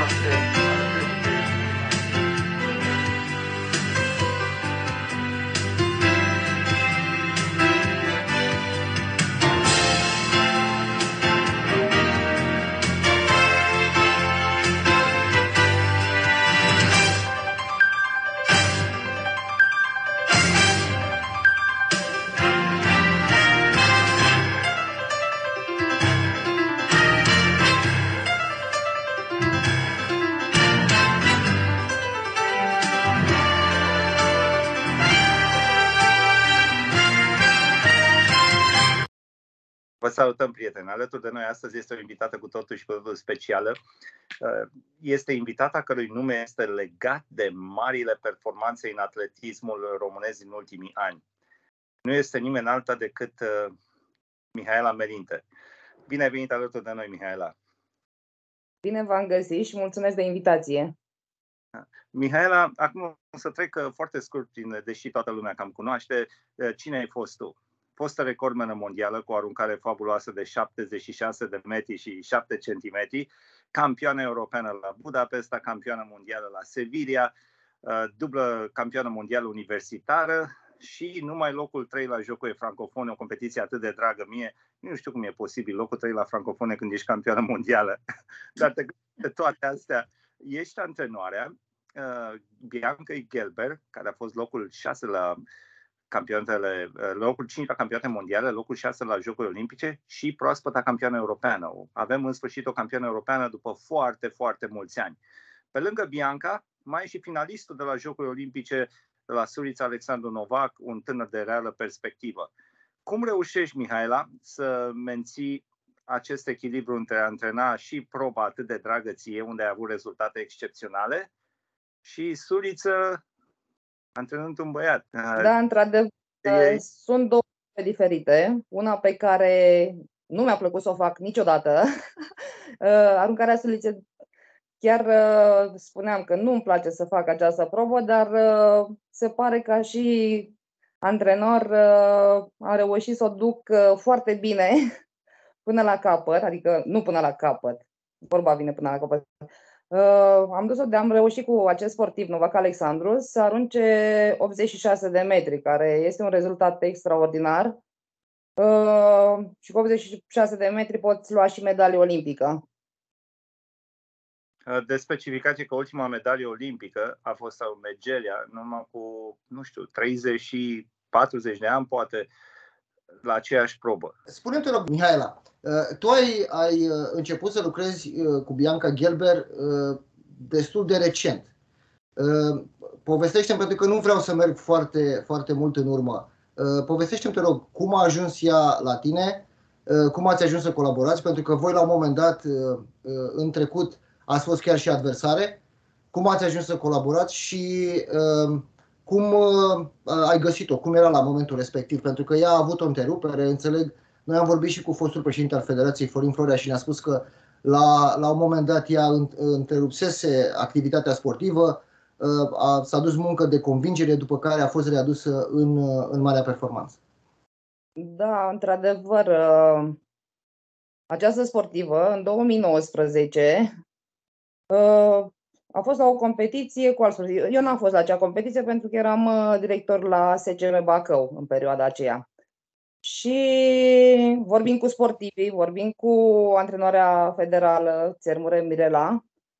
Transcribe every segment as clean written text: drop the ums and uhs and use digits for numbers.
Vă salutăm, prieteni! Alături de noi astăzi este o invitată cu totul și cu totul specială. Este invitata cărui nume este legat de marile performanțe în atletismul românesc din ultimii ani. Nu este nimeni alta decât Mihaela Merinte. Bine ai venit alături de noi, Mihaela! Bine v-am găsit și mulțumesc de invitație! Mihaela, acum o să trec foarte scurt, deși toată lumea cam cunoaște, cine ai fost tu? Fostă recordmenă mondială cu o aruncare fabuloasă de 76 de metri și 7 centimetri, campioană europeană la Budapesta, campioană mondială la Sevilla, dublă campioană mondială universitară și numai locul 3 la Jocurile Francofone, o competiție atât de dragă mie. Nu știu cum e posibil locul 3 la Francofone când ești campioană mondială. Dar de toate astea, ești antrenoarea Bianca Gelber, care a fost locul 6 la locul 5 la campionate mondiale, locul 6 la Jocurile Olimpice și proaspăta campioană europeană. Avem în sfârșit o campioană europeană după foarte, foarte mulți ani. Pe lângă Bianca, mai e și finalistul de la Jocurile Olimpice de la Surița, Alexandru Novac, un tânăr de reală perspectivă. Cum reușești, Mihaela, să menții acest echilibru între a antrena și proba atât de dragă ție, unde ai avut rezultate excepționale, și Suriță antrenând un băiat? Da, într-adevăr, sunt două diferite. Una pe care nu mi-a plăcut să o fac niciodată. Aruncarea Suriței, chiar spuneam că nu îmi place să fac această probă, dar se pare că și antrenor a reușit să o duc foarte bine până la capăt, adică nu până la capăt, vorba vine până la capăt. Am reușit cu acest sportiv, Novac Alexandru, să arunce 86 de metri, care este un rezultat extraordinar. Și cu 86 de metri poți lua și medalie olimpică. De specificație că ultima medalie olimpică a fost a Megelia, numai cu, 30 și 40 de ani, poate, la aceeași probă. Spune-mi, te rog, Mihaela, tu ai început să lucrezi cu Bianca Gelber destul de recent. Povestește-mi, pentru că nu vreau să merg foarte, foarte mult în urmă. Povestește-mi, te rog, cum a ajuns ea la tine, cum ați ajuns să colaborați, pentru că voi la un moment dat, în trecut, ați fost chiar și adversare. Cum ați ajuns să colaborați și cum ai găsit-o? Cum era la momentul respectiv? Pentru că ea a avut o întrerupere, înțeleg. Noi am vorbit și cu fostul președinte al Federației, Florin Florea, și ne-a spus că la un moment dat ea întrerupsese activitatea sportivă, s-a dus muncă de convingere, după care a fost readusă în marea performanță. Da, într-adevăr, această sportivă, în 2019, a fost la o competiție cu alți sportivi. Eu n-am fost la acea competiție pentru că eram director la SCM Bacău în perioada aceea. Și vorbim cu sportivii, vorbim cu antrenoarea federală, Țermure Mirela,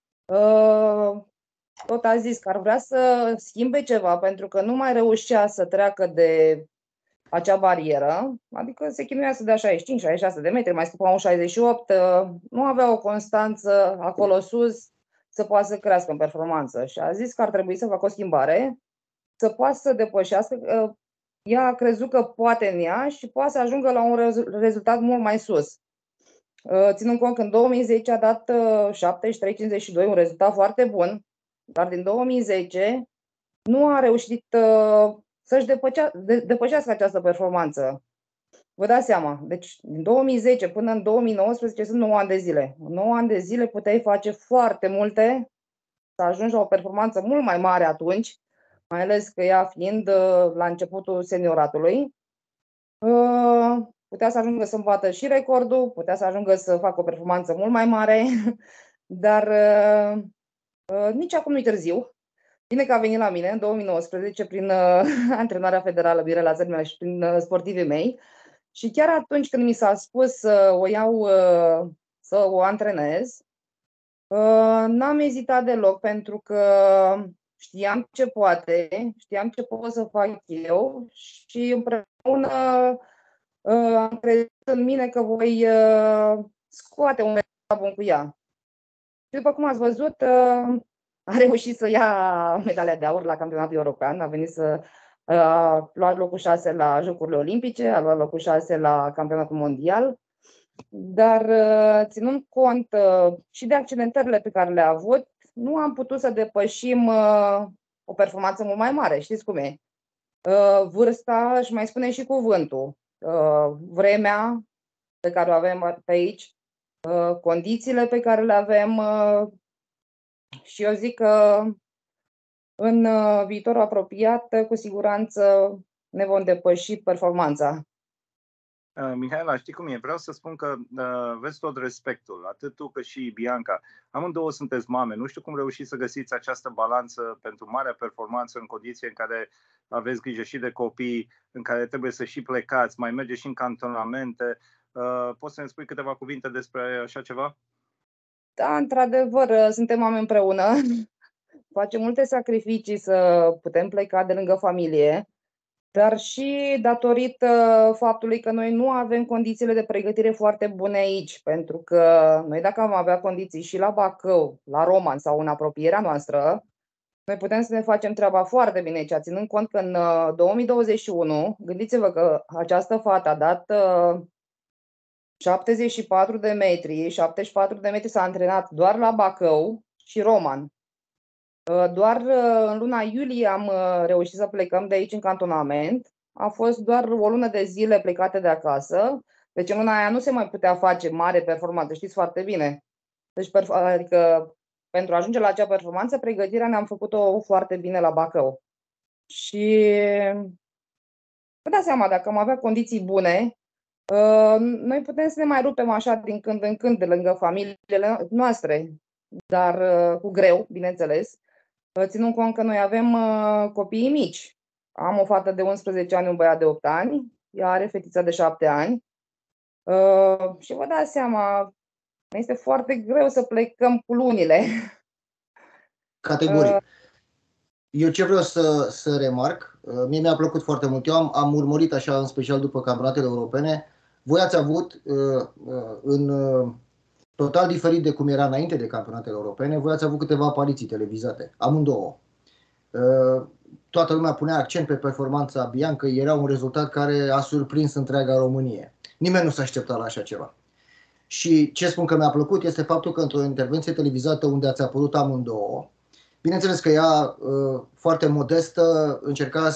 tot a zis că ar vrea să schimbe ceva pentru că nu mai reușea să treacă de acea barieră, adică se chinuia să dea 65-66 de metri, mai scăpa un 68, nu avea o constanță acolo sus să poată să crească în performanță și a zis că ar trebui să facă o schimbare, să poată să depășească. Ea a crezut că poate în ea și poate să ajungă la un rezultat mult mai sus. Ținând cont că în 2010 a dat 73-52, un rezultat foarte bun, dar din 2010 nu a reușit să-și depășească această performanță. Vă dați seama, deci din 2010 până în 2019 sunt 9 ani de zile. În 9 ani de zile puteai face foarte multe, să ajungi la o performanță mult mai mare atunci, mai ales că ea fiind la începutul senioratului, putea să ajungă să îmbată și recordul, putea să ajungă să facă o performanță mult mai mare, Dar nici acum nu-i târziu. Bine că a venit la mine în 2019 prin antrenarea federală Mirela Zărmea și prin sportivii mei. Și chiar atunci când mi s-a spus să o iau să o antrenez, n-am ezitat deloc, pentru că știam ce poate, știam ce pot să fac eu și împreună am crezut în mine că voi scoate un rezultat bun cu ea. Și după cum ați văzut, a reușit să ia medalia de aur la campionatul european, a venit să a luat locul 6 la Jocurile Olimpice, a luat locul 6 la campionatul mondial, dar ținând cont și de accidentările pe care le-a avut, nu am putut să depășim o performanță mult mai mare. Știți cum e? Vârsta își mai spune și cuvântul. Vremea pe care o avem pe aici, condițiile pe care le avem și eu zic că în viitorul apropiat, cu siguranță ne vom depăși performanța. Mihaela, știi cum e? Vreau să spun că vezi tot respectul, atât tu cât și Bianca. Amândouă sunteți mame. Nu știu cum reușiți să găsiți această balanță pentru marea performanță în condiții în care aveți grijă și de copii, în care trebuie să și plecați, mai mergeți și în cantonamente. Poți să ne spui câteva cuvinte despre așa ceva? Da, într-adevăr, suntem mame împreună. Facem multe sacrificii să putem pleca de lângă familie, dar și datorită faptului că noi nu avem condițiile de pregătire foarte bune aici, pentru că noi dacă am avea condiții și la Bacău, la Roman sau în apropierea noastră, noi putem să ne facem treaba foarte bine aici, ținând cont că în 2021, gândiți-vă că această fată a dat 74 de metri, 74 de metri s-a antrenat doar la Bacău și Roman. Doar în luna iulie am reușit să plecăm de aici în cantonament. A fost doar o lună de zile plecate de acasă. Deci în luna aia nu se mai putea face mare performanță, știți foarte bine. Deci, adică pentru a ajunge la acea performanță, pregătirea ne-am făcut-o foarte bine la Bacău. Și vă dați seama, dacă am avea condiții bune, noi putem să ne mai rupem așa din când în când de lângă familiile noastre, dar cu greu, bineînțeles. Ținând cont că noi avem copiii mici. Am o fată de 11 ani, un băiat de 8 ani, ea are fetița de 7 ani. Și vă dați seama, este foarte greu să plecăm cu lunile. Categoric. Eu ce vreau să remarc, mie mi-a plăcut foarte mult. Eu am urmărit așa, în special după campionatele europene. Voi ați avut, în total diferit de cum era înainte de campionatele europene, voi ați avut câteva apariții televizate, amândouă. Toată lumea punea accent pe performanța Bianca, era un rezultat care a surprins întreaga Românie. Nimeni nu s-a așteptat la așa ceva. Și ce spun că mi-a plăcut este faptul că într-o intervenție televizată unde ați apărut amândouă, bineînțeles că ea, foarte modestă, încerca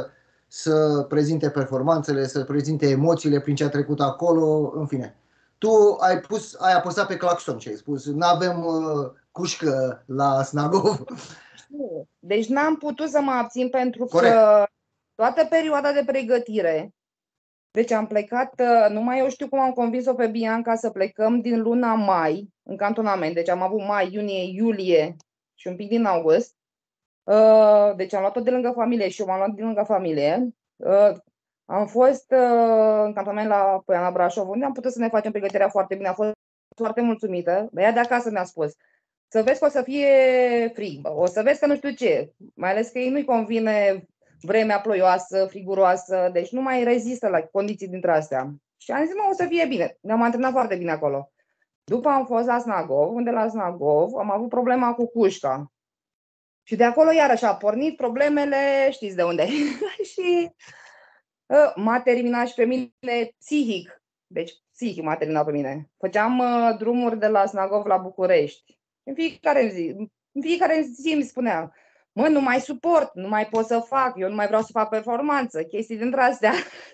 să prezinte performanțele, să prezinte emoțiile prin ce a trecut acolo, în fine. Tu ai apăsat pe claxon și ai spus, n-avem cușcă la Snagov. Deci n-am putut să mă abțin, pentru că toată perioada de pregătire, deci am plecat, numai eu știu cum am convins-o pe Bianca să plecăm din luna mai în cantonament. Deci am avut mai, iunie, iulie și un pic din august. Deci am luat-o de lângă familie și eu m-am luat de lângă familie. Am fost în cantonament la Poiana Brașov, unde am putut să ne facem pregătirea foarte bine. Am fost foarte mulțumită. Ea de acasă mi-a spus, să vezi că o să fie frig, o să vezi că nu știu ce. Mai ales că ei nu-i convine vremea ploioasă, friguroasă, deci nu mai rezistă la condiții dintre astea. Și am zis, o să fie bine. Ne-am antrenat foarte bine acolo. După am fost la Snagov, unde la Snagov am avut problema cu cușca. Și de acolo iarăși a pornit problemele, știți de unde. Și m-a terminat și pe mine psihic. Deci psihic m-a terminat pe mine. Făceam drumuri de la Snagov la București. În fiecare zi îmi spuneam, nu mai suport, nu mai pot să fac, eu nu mai vreau să fac performanță, chestii dintre astea.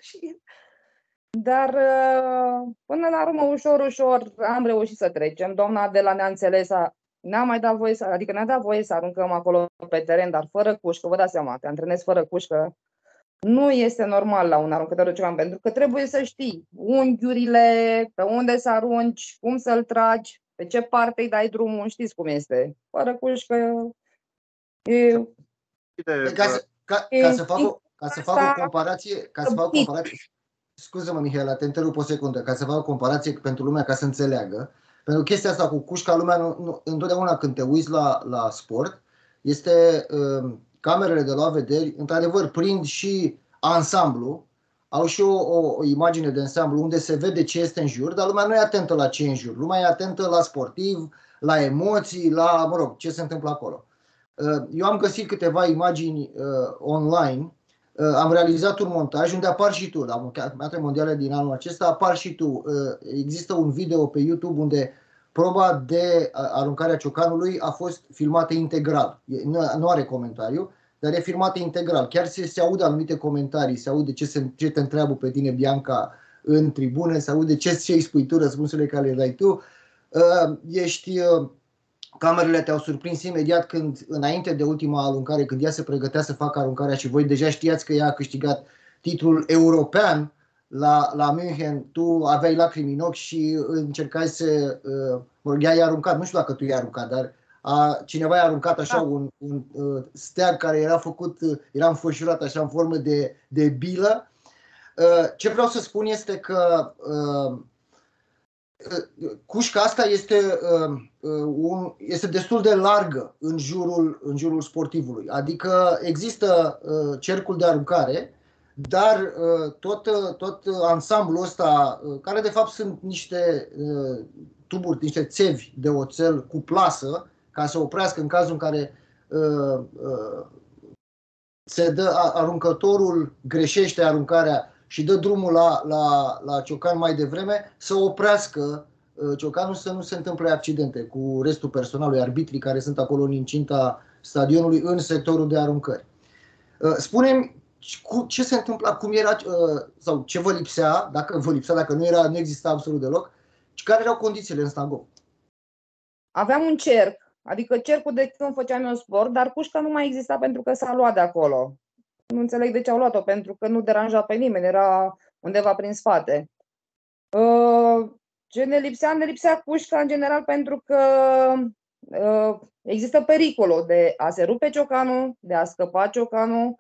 Dar până la urmă, ușor am reușit să trecem. Doamna Adela ne-a înțeles, n-a mai dat voie adică ne-a dat voie să aruncăm acolo pe teren, dar fără cușcă. Vă dați seama, te antrenezi fără cușcă. Nu este normal la un aruncător ceva, pentru că trebuie să știi unghiurile, pe unde să arunci, cum să-l tragi. Pe ce parte îi dai drumul, știți cum este. Fără cușcă Ca să fac o comparație, scuză-mă, Mihaela, te întrerup o secundă, ca să fac o comparație pentru lumea, ca să înțeleagă. Pentru chestia asta cu cușca, lumea întotdeauna când te uiți la sport, este camerele de luat vederi, într-adevăr, prind și ansamblu, au și o imagine de ansamblu unde se vede ce este în jur, dar lumea nu e atentă la ce e în jur. Lumea e atentă la sportiv, la emoții, la, mă rog, ce se întâmplă acolo. Eu am găsit câteva imagini online, am realizat un montaj unde apar și tu, la Campionatele Mondiale din anul acesta, apar și tu. Există un video pe YouTube unde proba de aruncarea ciocanului a fost filmată integral. Nu are comentariu, dar e filmată integral. Chiar se aud anumite comentarii, se aude ce te întreabă pe tine Bianca în tribune, se aude ce îi spui tu, răspunsurile care le dai tu. Camerele te-au surprins imediat când, înainte de ultima aruncare, când ea se pregătea să facă aruncarea și voi deja știați că ea a câștigat titlul european la München, tu aveai lacrimi în ochi și încercai să... ea i-a aruncat, nu știu dacă tu i-ai aruncat, dar cineva i-a aruncat așa un steag care era înfășurat așa în formă de bilă. Ce vreau să spun este că cușca asta este destul de largă în jurul sportivului. Adică există cercul de aruncare, dar tot ansamblul ăsta, care de fapt sunt niște tuburi, niște țevi de oțel cu plasă, ca să oprească în cazul în care aruncătorul greșește aruncarea și dă drumul la ciocan mai devreme, să oprească ciocanul, să nu se întâmple accidente cu restul personalului, arbitrii care sunt acolo în incinta stadionului, în sectorul de aruncări. Spune-mi ce se întâmpla, cum era, sau ce vă lipsea, dacă nu exista absolut deloc, și care erau condițiile în Stangov? Aveam un cerc, adică cercul de când făceam eu sport, dar cușca nu mai exista pentru că s-a luat de acolo. Nu înțeleg de ce au luat-o, pentru că nu deranja pe nimeni, era undeva prin spate. Ce ne lipsea? Ne lipsea cușca în general pentru că există pericolul de a se rupe ciocanul, de a scăpa ciocanul.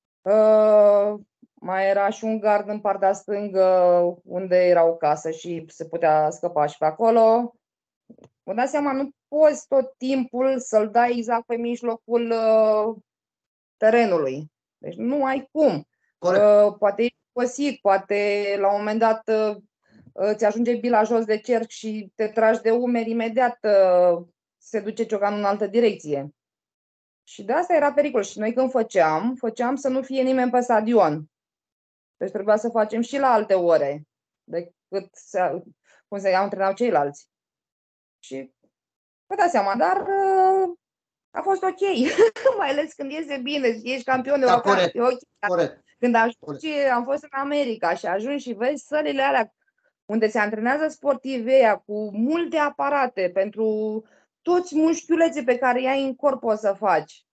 Mai era și un gard în partea stângă unde era o casă și se putea scăpa și pe acolo. Vă dați seama, nu poți tot timpul să-l dai exact pe mijlocul terenului. Deci nu ai cum. Poate ești păsit, poate la un moment dat ți ajunge bila jos de cerc și te tragi de umeri, imediat se duce ciocanul în altă direcție. Și de asta era pericol. Și noi când făceam să nu fie nimeni pe stadion. Deci trebuia să facem și la alte ore decât cum se antrenau ceilalți. Și vă dați seama, dar a fost ok. Mai ales când iese bine și ești campion european. Corect. Când am fost în America și ajungi și vezi sălile alea unde se antrenează sportivii ăia cu multe aparate pentru toți mușchiuleții pe care i-ai în corp o să faci.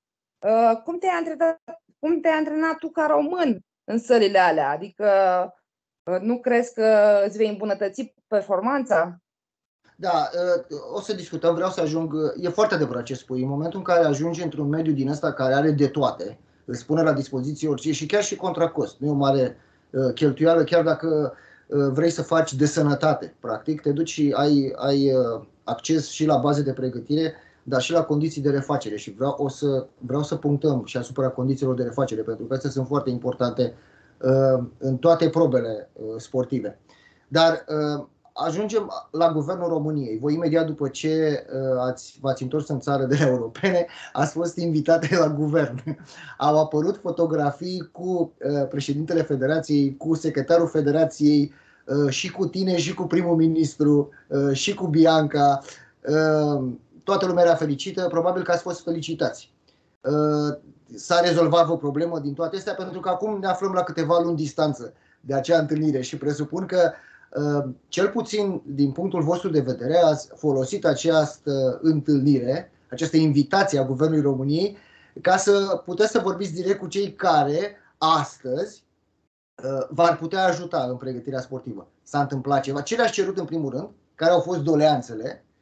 Cum te-ai antrenat tu ca român în sălile alea? Adică nu crezi că îți vei îmbunătăți performanța? Da, o să discutăm, vreau să ajung, e foarte adevărat ce spui, în momentul în care ajungi într-un mediu din ăsta care are de toate, îți pune la dispoziție orice și chiar și contra cost, nu e o mare cheltuială, chiar dacă vrei să faci de sănătate, practic, te duci și ai acces și la baze de pregătire, dar și la condiții de refacere și vreau să punctăm și asupra condițiilor de refacere, pentru că astea sunt foarte importante în toate probele sportive. Dar ajungem la Guvernul României. Voi imediat după ce v-ați întors în țară de la europene, ați fost invitate la guvern. Au apărut fotografii cu președintele Federației, cu secretarul Federației, și cu tine, și cu primul ministru, și cu Bianca. Toată lumea era fericită, probabil că ați fost felicitați. S-a rezolvat o problemă din toate astea, pentru că acum ne aflăm la câteva luni distanță de acea întâlnire și presupun că cel puțin din punctul vostru de vedere ați folosit această întâlnire, această invitație a Guvernului României ca să puteți să vorbiți direct cu cei care astăzi v-ar putea ajuta în pregătirea sportivă. S-a întâmplat ceva. Ce le-ați cerut în primul rând? Care au fost doleanțele?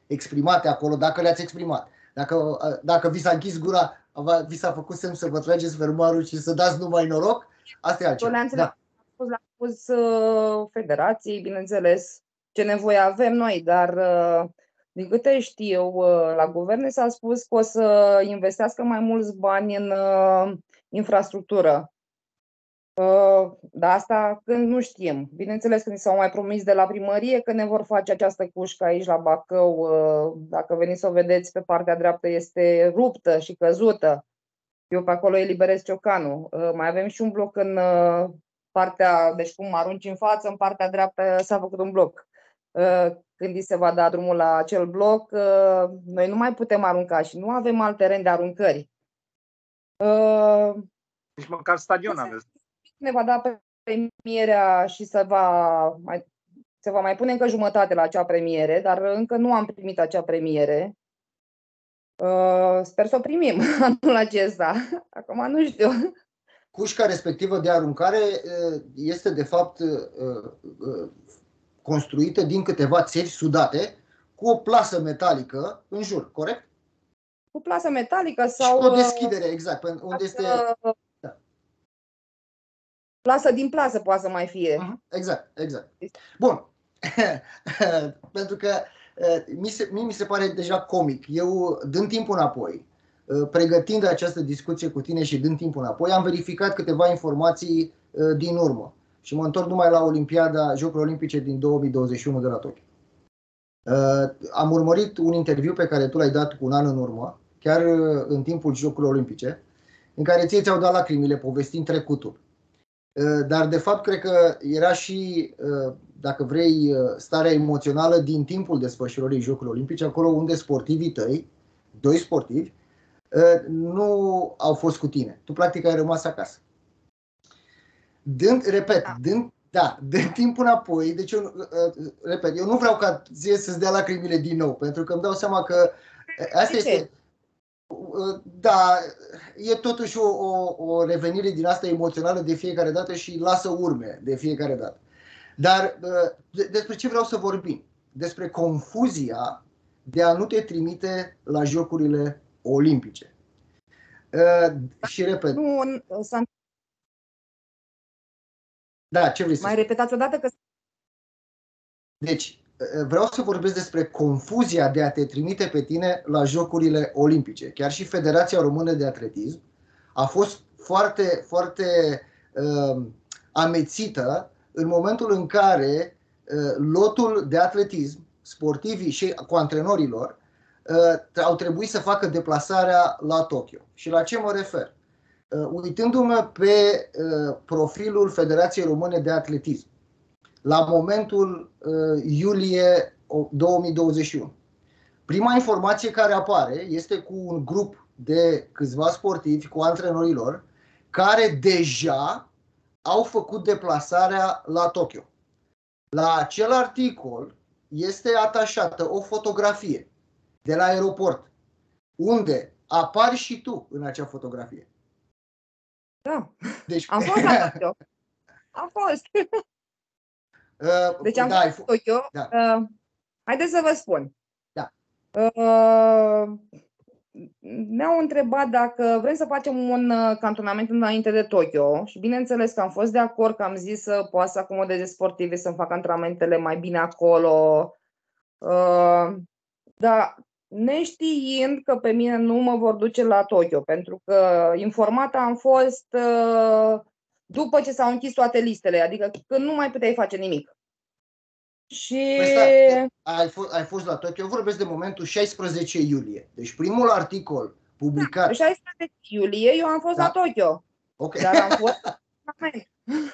exprimate acolo, dacă le-ați exprimat. Dacă vi s-a închis gura, vi s-a făcut semn să vă trageți fermoarul și să dați numai noroc, asta e altceva. Da. L-am spus federației, bineînțeles, ce nevoie avem noi, dar din câte știu, la guverne s-a spus că o să investească mai mulți bani în infrastructură. Dar asta când nu știm. Bineînțeles că ni s-au mai promis de la primărie că ne vor face această cușcă aici la Bacău. Dacă veniți să o vedeți, pe partea dreaptă este ruptă și căzută. Eu pe acolo eliberez ciocanul. Mai avem și un bloc în partea, deci cum arunci în față, în partea dreaptă s-a făcut un bloc. Când îi se va da drumul la acel bloc, noi nu mai putem arunca și nu avem alt teren de aruncări. Nici măcar stadion aveți. Ne va da premierea și se va mai pune încă jumătate la acea premiere, dar încă nu am primit acea premiere. Sper să o primim anul acesta. Acum nu știu. Cușca respectivă de aruncare este de fapt construită din câteva țevi sudate cu o plasă metalică în jur, corect? Cu plasă metalică sau... Și cu o deschidere, exact. Unde este... Da. Plasă din plasă poate să mai fie. Exact. Bun. Pentru că mi se pare deja comic. Eu, dând timpul înapoi, pregătind această discuție cu tine și dând timpul înapoi, am verificat câteva informații din urmă. Și mă întorc numai la Olimpiada, Jocurile Olimpice din 2021 de la Tokyo. Am urmărit un interviu pe care tu l-ai dat cu un an în urmă, chiar în timpul Jocurilor Olimpice, în care ți-au dat lacrimile povestind trecutul. Dar de fapt cred că era și, dacă vrei, starea emoțională din timpul desfășurării Jocurilor Olimpice, acolo unde sportivii tăi, 2 sportivi, nu au fost cu tine. Tu practic ai rămas acasă. Dând timpul înapoi, deci eu nu vreau ca ție să-ți dea lacrimile din nou, pentru că îmi dau seama că asta este... Da, e totuși o revenire din asta emoțională de fiecare dată și lasă urme de fiecare dată. Dar despre ce vreau să vorbim? Despre confuzia de a nu te trimite la Jocurile Olimpice. Și repet. Da, ce vrei să mai repetați o dată că... Deci, vreau să vorbesc despre confuzia de a te trimite pe tine la Jocurile Olimpice. Chiar și Federația Română de Atletism a fost foarte, foarte amețită în momentul în care lotul de atletism, sportivii și cu antrenorilor, au trebuit să facă deplasarea la Tokyo. Și la ce mă refer? Uitându-mă pe profilul Federației Române de Atletism, la momentul iulie 2021. Prima informație care apare este cu un grup de câțiva sportivi, cu antrenorilor, care deja au făcut deplasarea la Tokyo. La acel articol este atașată o fotografie de la aeroport, unde apari și tu în acea fotografie. Da, deci, am fost la Tokyo. Am fost. Deci am fost la Tokyo. Da. Haideți să vă spun. Da. Ne-au întrebat dacă vrem să facem un cantonament înainte de Tokyo și bineînțeles că am fost de acord, că am zis să poată să acomodeze sportivii, să-mi facă antrenamentele mai bine acolo. Dar neștiind că pe mine nu mă vor duce la Tokyo, pentru că informată am fost după ce s-au închis toate listele, adică când nu mai puteai face nimic. Și... Ai fost la Tokyo, eu vorbesc de momentul 16 iulie. Deci primul articol publicat... Da, 16 iulie eu am fost la Tokyo. Okay. Dar am fost în cantonament.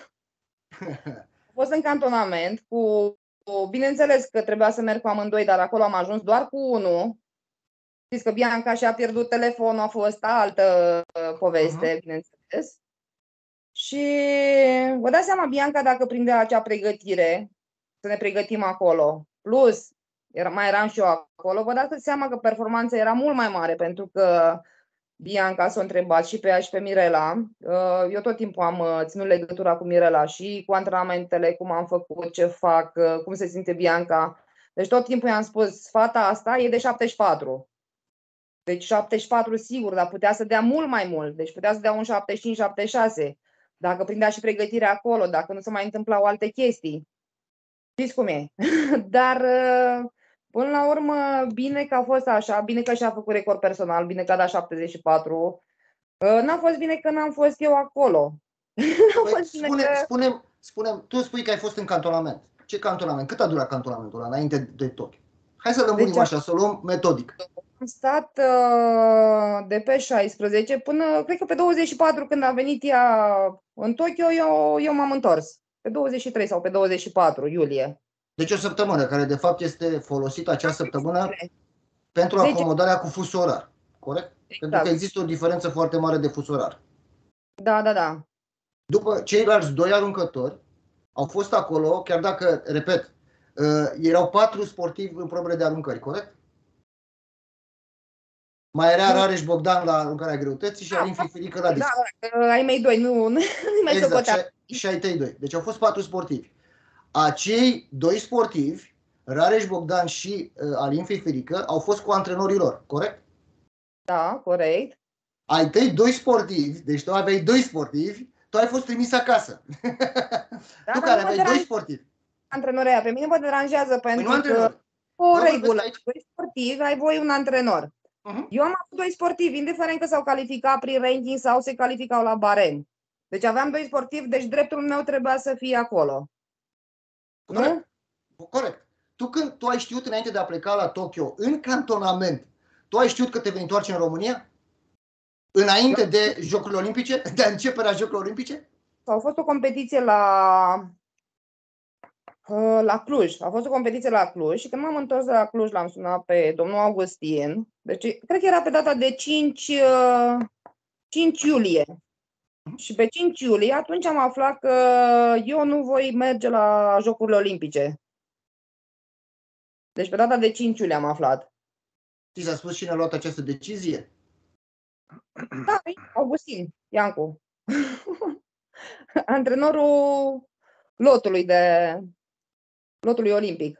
Am fost în cantonament cu... Bineînțeles că trebuia să merg cu amândoi, dar acolo am ajuns doar cu unul. Știți că Bianca și-a pierdut telefonul, a fost altă poveste, bineînțeles. Și vă dați seama, Bianca, dacă prindea acea pregătire, să ne pregătim acolo, plus mai eram și eu acolo, vă dați seama că performanța era mult mai mare, pentru că Bianca s-a întrebat și pe ea și pe Mirela. Eu tot timpul am ținut legătura cu Mirela și cu antrenamentele, cum am făcut, ce fac, cum se simte Bianca. Deci tot timpul i-am spus, fata asta e de 74. Deci 74 sigur, dar putea să dea mult mai mult. Deci putea să dea un 75-76. Dacă prindea și pregătirea acolo, dacă nu se mai întâmplau alte chestii. Știți cum e. Dar până la urmă, bine că a fost așa, bine că și-a făcut record personal, bine că a dat 74. N-a fost bine că n-am fost eu acolo. Spune-mi, tu spui că ai fost în cantonament. Ce cantonament? Cât a durat cantonamentul ăla înainte de Tokyo? Hai să lămurim așa, să o luăm metodic. Am stat de pe 16 până, cred că pe 24, când a venit ea în Tokyo, eu m-am întors. Pe 23 sau pe 24 iulie. Deci o săptămână, care de fapt este folosită acea săptămână pentru acomodarea cu fus orar, corect? Exact. Pentru că există o diferență foarte mare de fus orar. Da. După ceilalți doi aruncători au fost acolo, chiar dacă, repet, erau 4 sportivi în probele de aruncări, corect? Mai era Rareș Bogdan la aruncarea greutății și Alin Fifirică la disc. Da, ai mei doi, nu mai exact, și ai tăi doi. Deci au fost 4 sportivi. Acei 2 sportivi, Rareș Bogdan și Alin Fifirică, au fost cu antrenorii lor, corect? Da, corect. Ai tăi 2 sportivi, deci tu aveai 2 sportivi, tu ai fost trimis acasă. Da, tu care aveai 2 sportivi. Antrenoria, pe mine mă deranjează pentru că o regulă, 2 sportivi, ai voi un antrenor. Eu am avut 2 sportivi, indiferent că s-au calificat prin ranking sau se calificau la barem. Deci aveam 2 sportivi, deci dreptul meu trebuia să fie acolo. Corect. Nu? Corect. Tu ai știut înainte de a pleca la Tokyo, în cantonament, tu ai știut că te vei întoarce în România? Înainte de Jocurile Olimpice? De începerea Jocurilor Olimpice? A fost o competiție la Cluj. A fost o competiție la Cluj și când m-am întors de la Cluj l-am sunat pe domnul Augustin. Deci cred că era pe data de 5 iulie. Și pe 5 iulie atunci am aflat că eu nu voi merge la Jocurile Olimpice. Deci pe data de 5 iulie am aflat. Ți s-a spus cine a luat această decizie? Da, Augustin Iancu. Antrenorul lotului olimpic.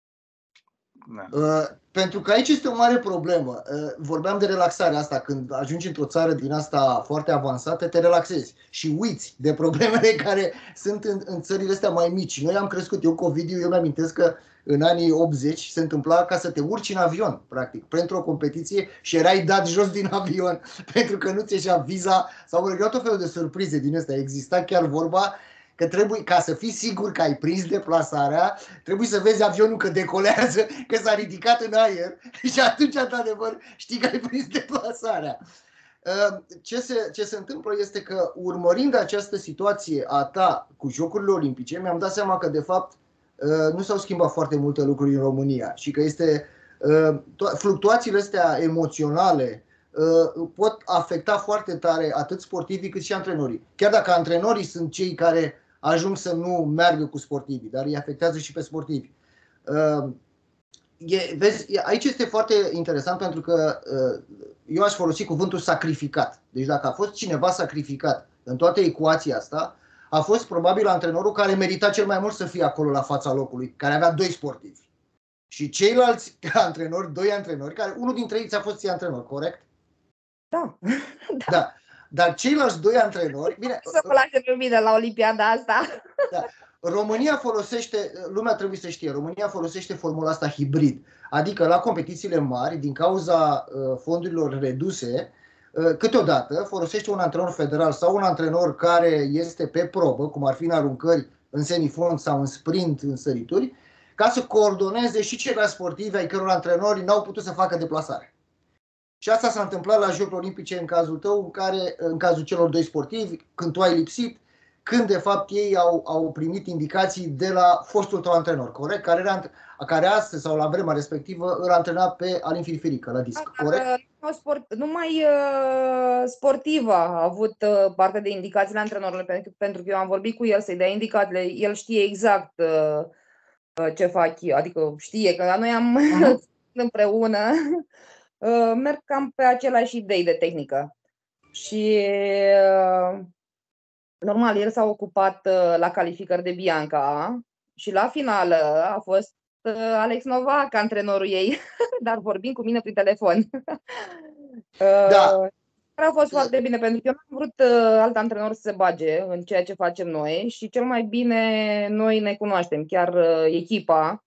Pentru că aici este o mare problemă. Vorbeam de relaxarea asta. Când ajungi într-o țară din asta foarte avansată, te relaxezi și uiți de problemele care sunt în țările astea mai mici. Noi am crescut, eu cu Ovidiu, eu mi-amintesc că în anii 80 se întâmpla ca să te urci în avion, practic, pentru o competiție și erai dat jos din avion pentru că nu-ți ieșea viza sau erau tot felul de surprize din astea. Exista chiar vorba că trebuie, ca să fii sigur că ai prins deplasarea, trebuie să vezi avionul că decolează, că s-a ridicat în aer și atunci, într-adevăr, știi că ai prins deplasarea. Ce se întâmplă este că, urmărind această situație a ta cu Jocurile Olimpice, mi-am dat seama că, de fapt, nu s-au schimbat foarte multe lucruri în România și că fluctuațiile astea emoționale pot afecta foarte tare atât sportivii cât și antrenorii. Chiar dacă antrenorii sunt cei care ajung să nu meargă cu sportivii, dar îi afectează și pe sportivi. Vezi, aici este foarte interesant pentru că eu aș folosi cuvântul sacrificat. Deci dacă a fost cineva sacrificat în toată ecuația asta, a fost probabil antrenorul care merita cel mai mult să fie acolo la fața locului, care avea 2 sportivi. Și ceilalți antrenori, 2 antrenori, care unul dintre ei ți-a fost ție antrenor, corect? Da. Dar ceilalți 2 antrenori... Bine, să mă lase pe mine la Olimpiada asta. Da. România folosește, lumea trebuie să știe, România folosește formula asta hibrid. Adică la competițiile mari, din cauza fondurilor reduse, câteodată folosește un antrenor federal sau un antrenor care este pe probă, cum ar fi în aruncări, în semifond sau în sprint, în sărituri, ca să coordoneze și ceilalți sportivi ai căror antrenori n-au putut să facă deplasare. Și asta s-a întâmplat la Jocurile Olimpice în cazul tău, în cazul celor 2 sportivi, când tu ai lipsit, când de fapt ei au primit indicații de la fostul tău antrenor, corect? Care astăzi sau la vremea respectivă îl antrena pe Alin Fifirică la disc, corect? Numai sportiv a avut parte de indicațiile antrenorului, pentru că eu am vorbit cu el să-i dea indicațiile, el știe exact ce fac eu, adică știe că noi am împreună, merg cam pe aceleași idei de tehnică. Și normal, el s-a ocupat la calificări de Bianca și la finală a fost Alex Novac, antrenorul ei, dar vorbim cu mine prin telefon. Da. A fost foarte bine, pentru că eu nu am vrut alt antrenor să se bage în ceea ce facem noi și cel mai bine noi ne cunoaștem, chiar echipa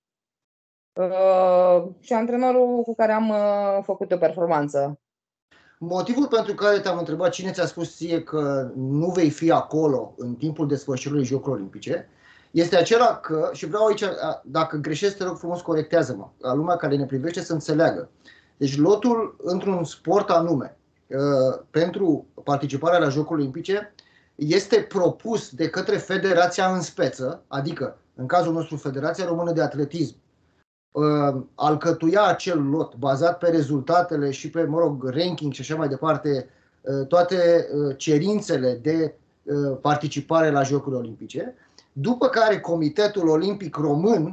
și antrenorul cu care am făcut o performanță. Motivul pentru care te-am întrebat cine ți-a spus ție că nu vei fi acolo în timpul desfășurării Jocurilor Olimpice este acela că, și vreau aici, dacă greșesc, te rog frumos, corectează-mă, ca lumea care ne privește să înțeleagă. Deci lotul într-un sport anume pentru participarea la Jocurile Olimpice este propus de către Federația în speță, adică în cazul nostru Federația Română de Atletism, alcătuia acel lot bazat pe rezultatele și pe, ranking și așa mai departe, toate cerințele de participare la Jocurile Olimpice, după care Comitetul Olimpic Român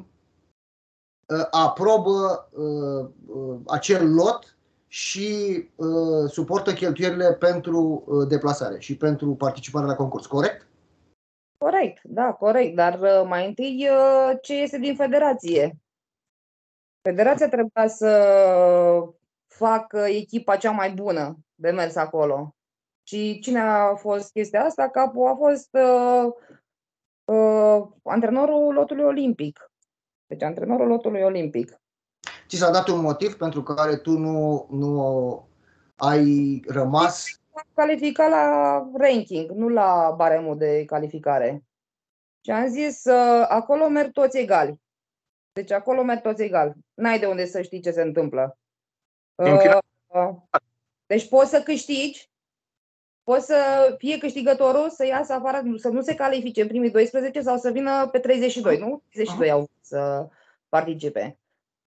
aprobă acel lot și suportă cheltuielile pentru deplasare și pentru participare la concurs, corect? Corect, da, corect, dar mai întâi ce este din federație? Federația trebuia să facă echipa cea mai bună de mers acolo. Și cine a fost chestia asta? Capul a fost antrenorul lotului olimpic. Deci antrenorul lotului olimpic. Ți s-a dat un motiv pentru care tu nu ai rămas? Am calificat la ranking, nu la baremul de calificare. Și am zis, acolo merg toți egali. Deci acolo merg toți egali. N-ai de unde să știi ce se întâmplă. Deci poți să câștigi, poți să fie câștigătorul, să iasă afară, să nu se califice în primii 12 sau să vină pe 32, nu? 32 au să participe.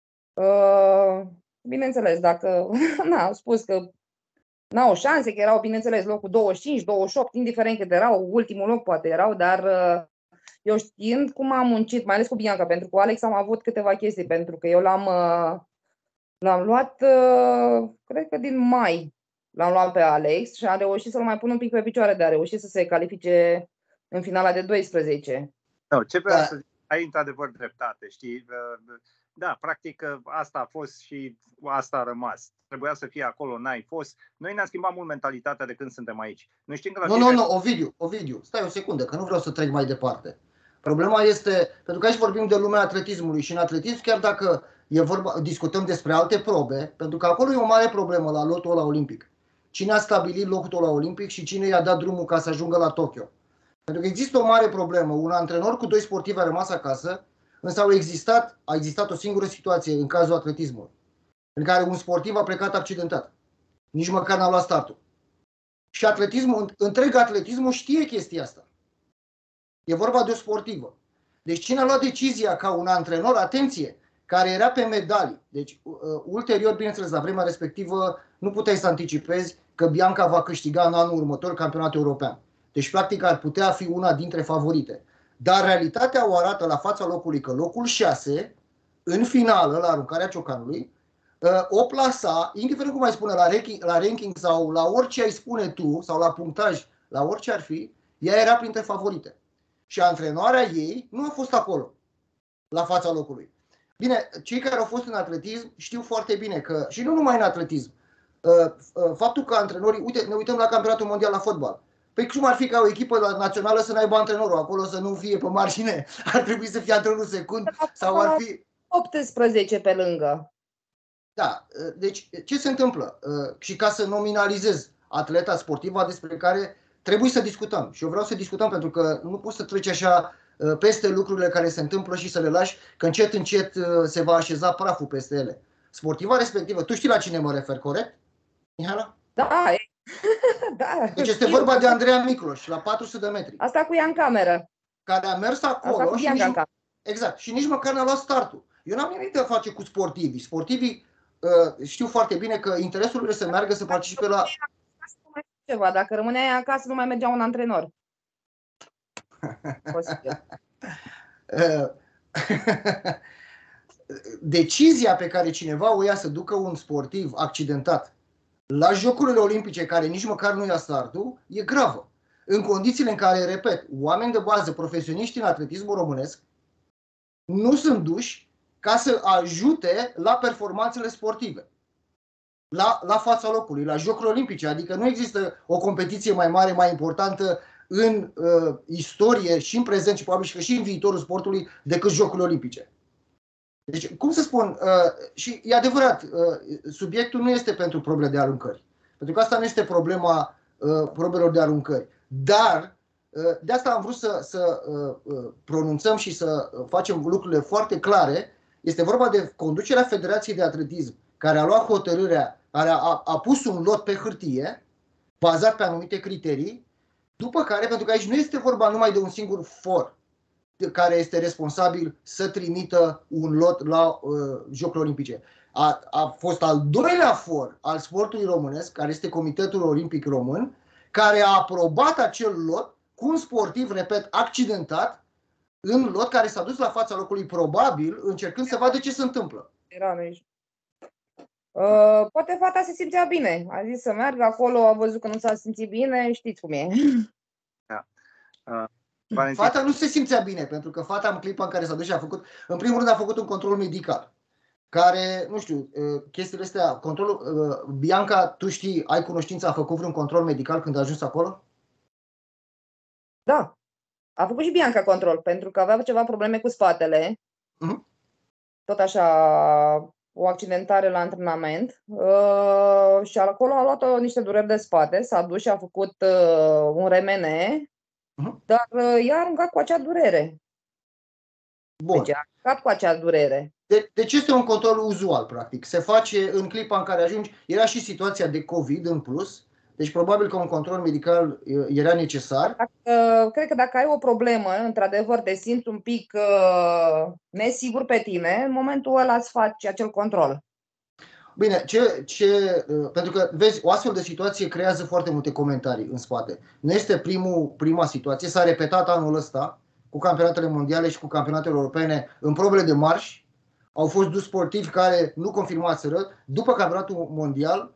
Bineînțeles, dacă au spus că n-au șanse, că erau, bineînțeles, locul 25, 28, indiferent cât erau, ultimul loc poate erau, dar eu știind cum am muncit, mai ales cu Bianca, pentru că cu Alex am avut câteva chestii, pentru că eu l-am luat, cred că din mai, l-am luat pe Alex și am reușit să-l mai pun un pic pe picioare, de a reușit să se califice în finala de 12. No, ce vreau să zic, ai într-adevăr dreptate, știi? Da, practic asta a fost și asta a rămas. Trebuia să fie acolo, n-ai fost. Noi ne-am schimbat mult mentalitatea de când suntem aici. Noi știm că Nu, Ovidiu, stai o secundă, că nu vreau să trec mai departe. Problema este, pentru că aici vorbim de lumea atletismului și în atletism, chiar dacă discutăm despre alte probe, pentru că acolo e o mare problemă la lotul ăla olimpic. Cine a stabilit locul ăla olimpic și cine i-a dat drumul ca să ajungă la Tokyo. Pentru că există o mare problemă. Un antrenor cu 2 sportivi a rămas acasă, însă a existat o singură situație în cazul atletismului, în care un sportiv a plecat accidentat. Nici măcar n-a luat startul. Și întreg atletismul știe chestia asta. E vorba de o sportivă. Deci cine a luat decizia ca un antrenor, atenție, care era pe medalii. Deci ulterior, bineînțeles, la vremea respectivă nu puteai să anticipezi că Bianca va câștiga în anul următor campionatul european. Deci practic ar putea fi una dintre favorite. Dar realitatea o arată la fața locului că locul 6, în finală, la aruncarea ciocanului, o plasa, indiferent cum ai spune, la ranking sau la orice ai spune tu, sau la punctaj, la orice ar fi, ea era printre favorite. Și antrenoarea ei nu a fost acolo, la fața locului. Bine, cei care au fost în atletism știu foarte bine că, și nu numai în atletism, faptul că antrenorii, uite, ne uităm la campionatul mondial la fotbal. Păi cum ar fi ca o echipă națională să n-aibă antrenorul acolo, să nu fie pe margine? Ar trebui să fie antrenorul secund sau ar fi... 18 pe lângă. Da, deci ce se întâmplă? Și ca să nominalizez atleta sportivă despre care trebuie să discutăm. Și eu vreau să discutăm pentru că nu poți să treci așa peste lucrurile care se întâmplă și să le lași, că încet, încet se va așeza praful peste ele. Sportiva respectivă, tu știi la cine mă refer, corect, Mihaela? Da, da. Deci este vorba de Andreea Micloș, la 400 de metri. Asta cu ea în cameră. Care a mers acolo și nici măcar n-a luat startul. Eu n-am nimic de a face cu sportivii. Sportivii știu foarte bine că interesul lor să meargă să participe la... Ceva. Dacă rămâneai acasă, nu mai mergea un antrenor. Decizia pe care cineva o ia să ducă un sportiv accidentat la Jocurile Olimpice, care nici măcar nu ia startul, e gravă. În condițiile în care, repet, oameni de bază, profesioniști în atletismul românesc, nu sunt duși ca să ajute la performanțele sportive, la fața locului, la Jocurile Olimpice. Adică nu există o competiție mai mare, mai importantă în istorie și în prezent și probabil și în viitorul sportului decât Jocurile Olimpice. Deci, cum să spun, și e adevărat, subiectul nu este pentru probele de aruncări. Pentru că asta nu este problema probelor de aruncări. Dar de asta am vrut să pronunțăm și să facem lucrurile foarte clare. Este vorba de conducerea Federației de Atletism, care a luat hotărârea, care a pus un lot pe hârtie, bazat pe anumite criterii, după care, pentru că aici nu este vorba numai de un singur for care este responsabil să trimită un lot la Jocurile Olimpice. A fost al doilea for al sportului românesc, care este Comitetul Olimpic Român, care a aprobat acel lot cu un sportiv, repet, accidentat, în lot care s-a dus la fața locului, probabil, încercând să vadă ce se întâmplă. Poate fata se simțea bine. A zis să meargă acolo, a văzut că nu s-a simțit bine, știți cum e. Da. Fata nu se simțea bine, pentru că fata, în clipa în care s-a dus și a făcut, în primul rând a făcut un control medical, care, nu știu, chestiile astea, controlul, Bianca, tu știi, ai cunoștință, a făcut vreun control medical când a ajuns acolo? Da, a făcut și Bianca control, pentru că avea ceva probleme cu spatele. Tot așa, o accidentare la antrenament și acolo a luat niște dureri de spate, s-a dus și a făcut un RMN, dar i-a aruncat cu acea durere. Bun. Deci a aruncat cu acea durere. Deci este un control uzual, practic. Se face în clipa în care ajungi. Era și situația de COVID în plus, deci probabil că un control medical era necesar. Cred că dacă ai o problemă, într-adevăr, te simți un pic nesigur pe tine, în momentul ăla îți faci acel control. Bine, pentru că, vezi, o astfel de situație creează foarte multe comentarii în spate. Nu este prima situație, s-a repetat anul ăsta cu campionatele mondiale și cu campionatele europene în probele de marș. Au fost dus sportivi care nu confirmaseră. După campionatul mondial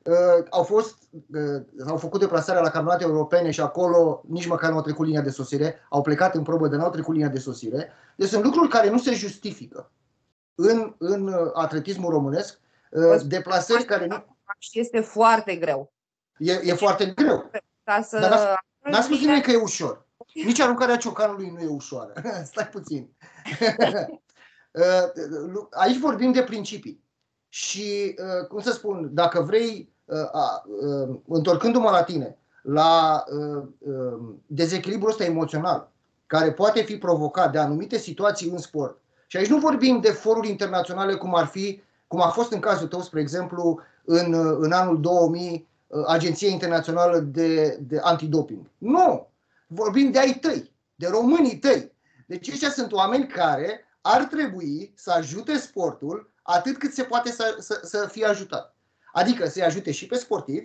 au făcut deplasarea la campionate europene și acolo nici măcar nu au trecut linia de sosire. Au plecat în probă, dar nu au trecut linia de sosire. Deci sunt lucruri care nu se justifică în atletismul românesc. Deplasări care nu... Este foarte greu. E foarte greu. Dar n-a spus nimeni că e ușor. Nici aruncarea ciocanului nu e ușoară. Stai puțin. Aici vorbim de principii. Și, cum să spun, dacă vrei, întorcându-mă la tine, la dezechilibrul ăsta emoțional, care poate fi provocat de anumite situații în sport. Și aici nu vorbim de foruri internaționale cum a fost în cazul tău, spre exemplu, în anul 2000, Agenția Internațională de Antidoping. Nu! Vorbim de ai tăi, de românii tăi. Deci ăștia sunt oameni care ar trebui să ajute sportul atât cât se poate să fie ajutat. Adică să-i ajute și pe sportivi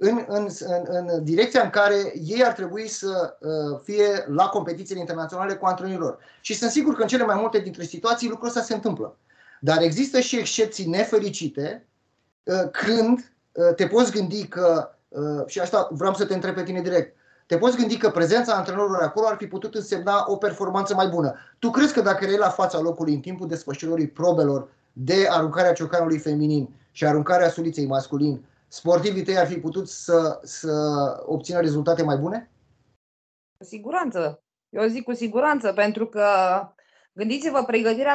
în direcția în care ei ar trebui să fie la competițiile internaționale cu antrenorilor. Și sunt sigur că în cele mai multe dintre situații lucrul ăsta se întâmplă. Dar există și excepții nefericite când te poți gândi că, și asta vreau să te întreb pe tine direct, te poți gândi că prezența antrenorilor acolo ar fi putut însemna o performanță mai bună. Tu crezi că dacă erai la fața locului în timpul desfășurării probelor de aruncarea ciocanului feminin și aruncarea suliței masculin, sportivii tăi ar fi putut să obțină rezultate mai bune? Cu siguranță. Eu zic cu siguranță, pentru că gândiți-vă, pregătirea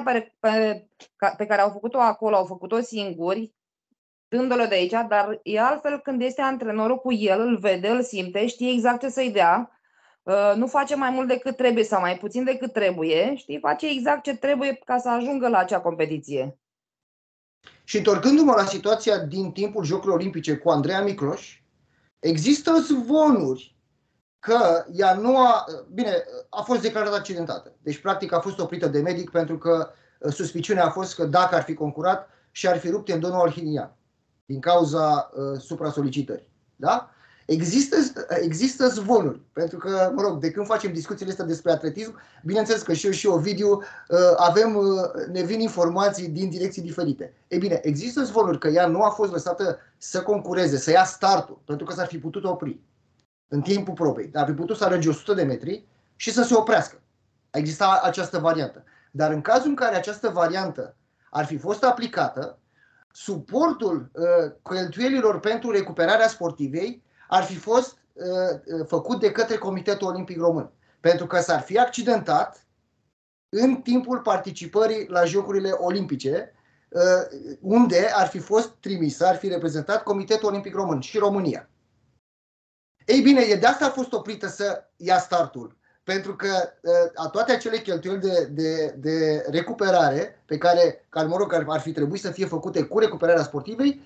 pe care au făcut-o acolo, au făcut-o singuri, dându-le de aici, dar e altfel când este antrenorul cu el, îl vede, îl simte, știe exact ce să-i dea, nu face mai mult decât trebuie sau mai puțin decât trebuie, știi, face exact ce trebuie ca să ajungă la acea competiție. Și întorcându-mă la situația din timpul Jocurilor Olimpice cu Andreea Micloș, există zvonuri că ea nu a fost declarată accidentată. Deci, practic, a fost oprită de medic pentru că suspiciunea a fost că dacă ar fi concurat și-ar fi rupt tendonul alhinian din cauza supra-solicitării. Da? Există zvonuri, pentru că, mă rog, de când facem discuțiile astea despre atletism, bineînțeles că și eu și Ovidiu ne vin informații din direcții diferite. Ei bine, există zvonuri că ea nu a fost lăsată să concureze, să ia startul, pentru că s-ar fi putut opri în timpul probei. Ar fi putut să alerge 100 de metri și să se oprească. Exista această variantă. Dar în cazul în care această variantă ar fi fost aplicată, suportul cheltuielilor pentru recuperarea sportivei ar fi fost făcut de către Comitetul Olimpic Român. Pentru că s-ar fi accidentat în timpul participării la Jocurile Olimpice, unde ar fi fost trimis, ar fi reprezentat Comitetul Olimpic Român și România. Ei bine, de asta a fost oprită să ia startul. Pentru că toate acele cheltuieli de recuperare pe care ar fi trebuit să fie făcute cu recuperarea sportivei,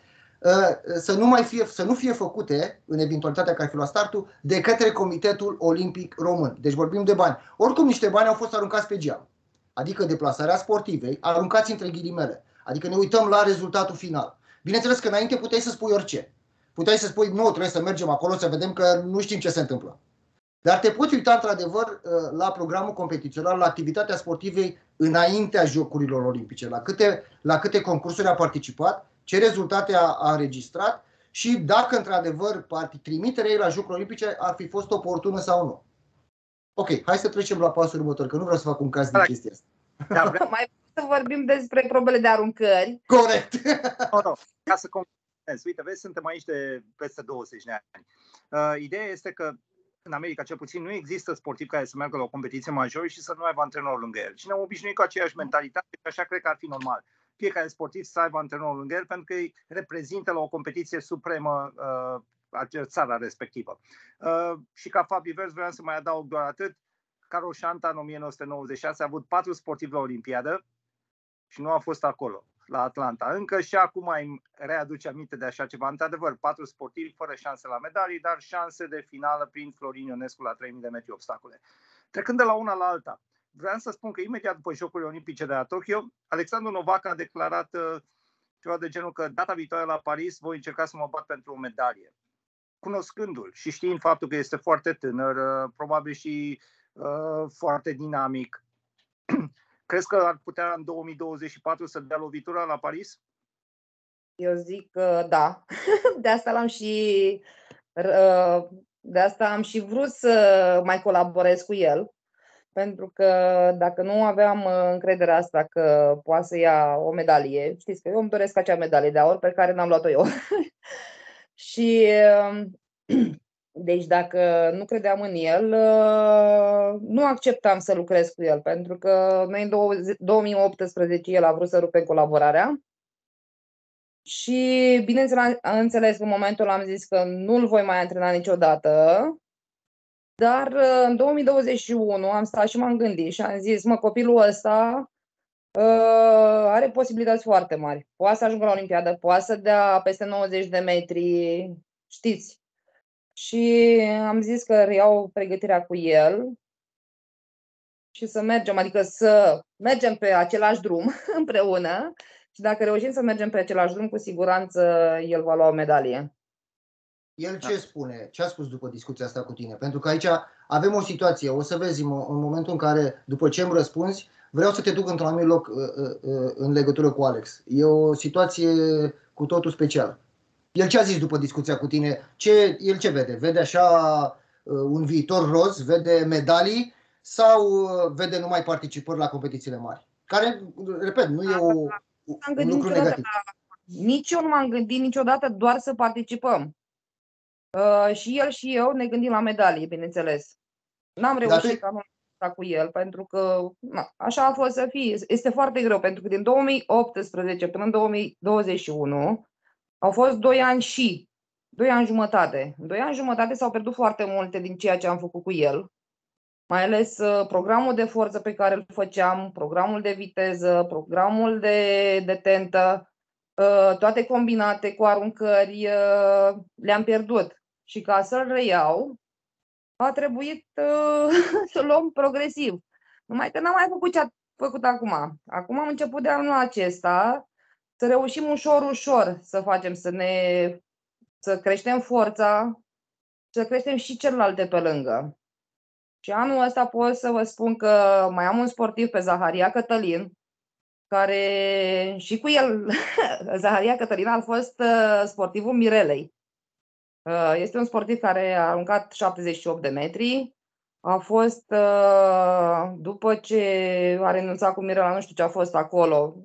să nu fie făcute, în eventualitatea că ar fi luat startul, de către Comitetul Olimpic Român. Deci vorbim de bani. Oricum niște bani au fost aruncați pe geam. Adică deplasarea sportivei, aruncați între ghilimele. Adică ne uităm la rezultatul final. Bineînțeles că înainte puteai să spui orice. Puteai să spui, nu, trebuie să mergem acolo să vedem că nu știm ce se întâmplă. Dar te poți uita într-adevăr la programul competițional, la activitatea sportivei înaintea Jocurilor Olimpice, la câte concursuri a participat, ce rezultate a înregistrat și dacă într-adevăr trimiterea ei la Jocurile Olimpice ar fi fost oportună sau nu. Ok, hai să trecem la pasul următor, că nu vreau să fac un caz din chestia asta. Da, mai să vorbim despre probele de aruncări. Corect! Ca să completez, uite, vezi, suntem aici de peste 20 de ani. Ideea este că în America, cel puțin, nu există sportiv care să meargă la o competiție majoră și să nu aibă antrenor lângă el. Și ne-am obișnuit cu aceeași mentalitate și așa cred că ar fi normal. Fiecare sportiv să aibă antrenor lângă el pentru că îi reprezintă la o competiție supremă țara respectivă. Și ca fapt divers vreau să mai adaug doar atât. Carol Șanta în 1996 a avut 4 sportivi la Olimpiadă și nu a fost acolo, la Atlanta. Încă și acum îmi readuce aminte de așa ceva. Într-adevăr, 4 sportivi fără șanse la medalii, dar șanse de finală prin Florin Ionescu la 3000 de metri obstacole. Trecând de la una la alta, vreau să spun că imediat după Jocurile Olimpice de la Tokyo, Alexandru Novak a declarat ceva de genul că data viitoare la Paris voi încerca să mă bat pentru o medalie. Cunoscându-l și știind faptul că este foarte tânăr, probabil și foarte dinamic, crezi că ar putea în 2024 să dea lovitura la Paris? Eu zic că da. De asta am și vrut să mai colaborez cu el. Pentru că dacă nu aveam încrederea asta că poate să ia o medalie, știți că eu îmi doresc acea medalie de aur pe care n-am luat-o eu. Și deci dacă nu credeam în el, nu acceptam să lucrez cu el, pentru că noi în 2018 el a vrut să rupe colaborarea. Și bineînțeles, în momentul ăla am zis că nu-l voi mai antrena niciodată. Dar în 2021 am stat și m-am gândit și am zis, copilul ăsta are posibilități foarte mari. Poate să ajungă la Olimpiadă, poate să dea peste 90 de metri, știți. Și am zis că reiau pregătirea cu el și să mergem, adică să mergem pe același drum împreună și dacă reușim să mergem pe același drum, cu siguranță el va lua o medalie. El ce spune? Ce a spus după discuția asta cu tine? Pentru că aici avem o situație, o să vezi în momentul în care, după ce îmi răspunzi, vreau să te duc într-un anumit loc în legătură cu Alex. E o situație cu totul specială. El ce a zis după discuția cu tine? El ce vede? Vede așa un viitor roz? Vede medalii? Sau vede numai participări la competițiile mari? Care, repet, nu e un lucru negativ. Nici eu nu m-am gândit niciodată doar să participăm. Și el și eu ne gândim la medalii, bineînțeles. N-am reușit cu el, pentru că așa a fost să fie. Este foarte greu, pentru că din 2018 până în 2021 au fost 2 ani și 2 ani jumătate. În 2 ani jumătate s-au pierdut foarte multe din ceea ce am făcut cu el. Mai ales programul de forță pe care îl făceam, programul de viteză, programul de tentă, toate combinate cu aruncări, le-am pierdut. Și ca să-l reiau, a trebuit să luăm progresiv. Numai că n-am mai făcut ce a făcut acum. Acum am început de anul acesta să reușim ușor să facem, să creștem forța, să creștem și celelalte pe lângă. Și anul ăsta pot să vă spun că mai am un sportiv pe Zaharia Cătălin, care și cu el, Zaharia Cătălin a fost sportivul Mirelei. Este un sportiv care a aruncat 78 de metri. A fost, după ce a renunțat cu Mirela, nu știu ce a fost acolo,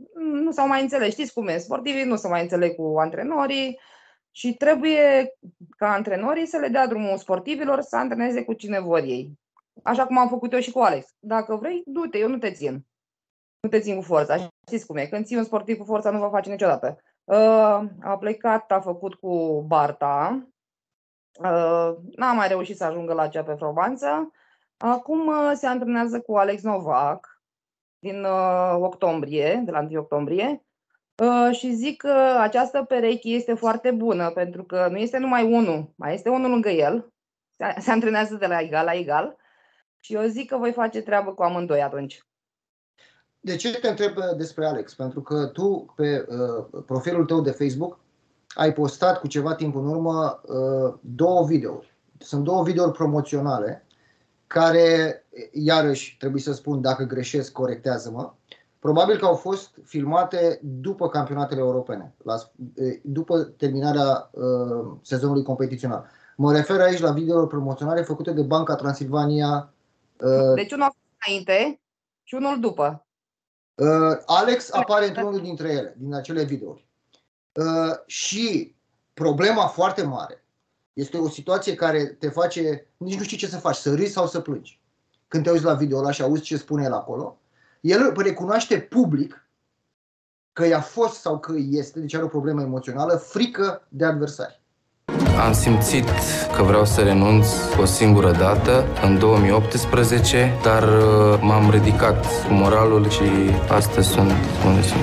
nu s-au mai înțeles. Știți cum e, sportivii nu se mai înțeleg cu antrenorii și trebuie ca antrenorii să le dea drumul sportivilor să antreneze cu cine vor ei. Așa cum am făcut eu și cu Alex. Dacă vrei, du-te, eu nu te țin. Nu te țin cu forța. Știți cum e, când ții un sportiv cu forța nu va face niciodată. A plecat, a făcut cu Barta. N-a mai reușit să ajungă la acea performanță. Acum se antrenează cu Alex Novac din octombrie, de la 1 octombrie. Și zic că această pereche este foarte bună pentru că nu este numai unul, mai este unul lângă el. Se antrenează de la egal la egal. Și eu zic că voi face treabă cu amândoi atunci. De ce te întreb despre Alex? Pentru că tu, pe profilul tău de Facebook, ai postat cu ceva timp în urmă 2 videouri. Sunt 2 videouri promoționale care, iarăși, trebuie să spun, dacă greșesc, corectează-mă, probabil că au fost filmate după campionatele europene, după terminarea sezonului competițional. Mă refer aici la videouri promoționale făcute de Banca Transilvania. Deci unul a fost înainte și unul după. Alex apare într-unul dintre ele, din acele videouri. Și problema foarte mare este o situație care te face, nici nu știi ce să faci, să râzi sau să plângi. Când te uiți la video ăla și auzi ce spune el acolo, el recunoaște public că i-a fost sau că este, deci are o problemă emoțională, frică de adversari. Am simțit că vreau să renunț o singură dată, în 2018, dar m-am ridicat cu moralul și astăzi sunt unde sunt.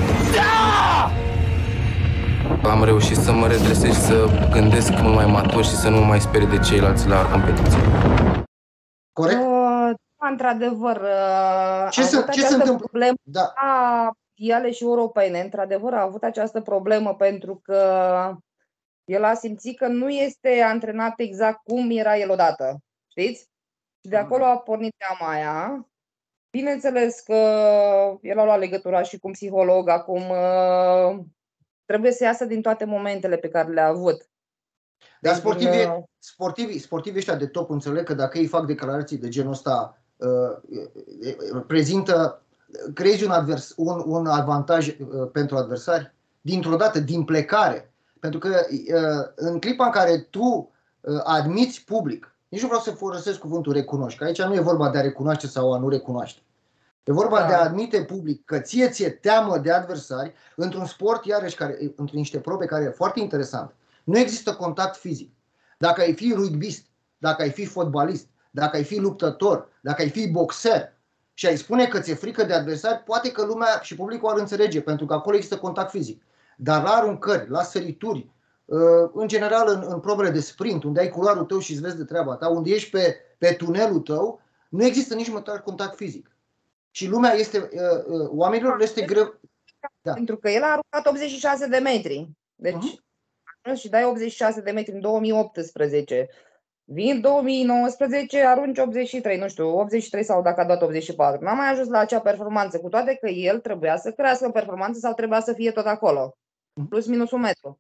Am reușit să mă redresez și să gândesc mult mai matur și să nu mai sperie de ceilalți la competiție. Corect? Într-adevăr, ce se întâmplă? Problemă a mondiale și europene. Într-adevăr, a avut această problemă pentru că el a simțit că nu este antrenat exact cum era el odată. Știți? Și de acolo a pornit teama aia. Bineînțeles că el a luat legătura și cu un psiholog. Acum trebuie să iasă din toate momentele pe care le-a avut. Dar sportivii ăștia de top înțeleg că dacă ei fac declarații de genul ăsta, creezi un avantaj pentru adversari dintr-o dată, din plecare. Pentru că în clipa în care tu admiți public, nici nu vreau să folosesc cuvântul recunoști, că aici nu e vorba de a recunoaște sau a nu recunoaște. E vorba de a admite public că ție teamă de adversari într-un sport, iarăși, între niște probe care e foarte interesant. Nu există contact fizic. Dacă ai fi rugbist, dacă ai fi fotbalist, dacă ai fi luptător, dacă ai fi boxer și ai spune că ți-e frică de adversari, poate că lumea și publicul ar înțelege, pentru că acolo există contact fizic. Dar la aruncări, la sărituri, în general în probele de sprint, unde ai culoarul tău și îți vezi de treaba ta, unde ești pe tunelul tău, nu există nici măcar contact fizic. Și lumea oamenilor este greu. Da. Pentru că el a aruncat 86 de metri. Deci, și dai 86 de metri în 2018. Vin 2019, arunci 83, nu știu, 83 sau dacă a dat 84. N-am mai ajuns la acea performanță, cu toate că el trebuia să crească performanță sau trebuia să fie tot acolo. Plus minus 1 metru.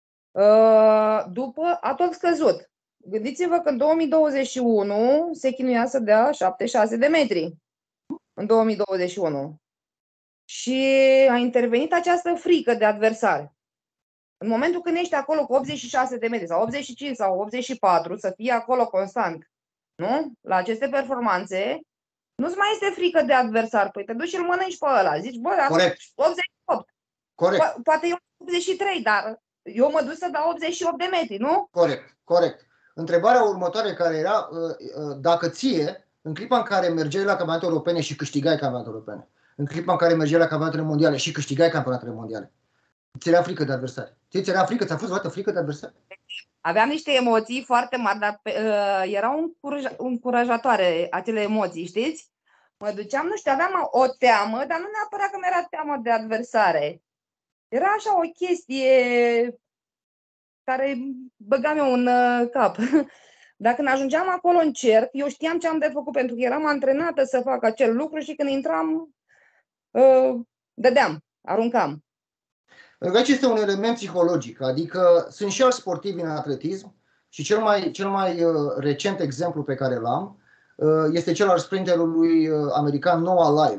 După a tot scăzut. Gândiți-vă că în 2021 se chinuia să dea 76 de metri. În 2021. Și a intervenit această frică de adversari. În momentul când ești acolo cu 86 de metri sau 85 sau 84, să fii acolo constant, nu? La aceste performanțe, nu-ți mai este frică de adversar. Păi te duci și îl mănânci pe ăla. Zici, bă, 88. Corect. Poate eu 83, dar eu mă duc să dau 88 de metri, nu? Corect. Întrebarea următoare care era, dacă ție, în clipa în care mergeai la campionatele europene și câștigai campionatele europene, în clipa în care mergeai la campionatele mondiale și câștigai campionatele mondiale, ți era frică de adversari? Ți era frică? Ți-a fost vreodată frică de adversari? Aveam niște emoții foarte mari, dar erau încurajatoare acele emoții, știți? Mă duceam, nu știu, aveam o teamă, dar nu neapărat că mi-era teamă de adversare. Era așa o chestie care băgam eu în cap. Dar când ajungeam acolo în cerc, eu știam ce am de făcut, pentru că eram antrenată să fac acel lucru și când intram, dădeam, aruncam. Aici este un element psihologic, adică sunt și alți sportivi în atletism și cel mai recent exemplu pe care l-am este cel al sprinterului american Noah Lyles,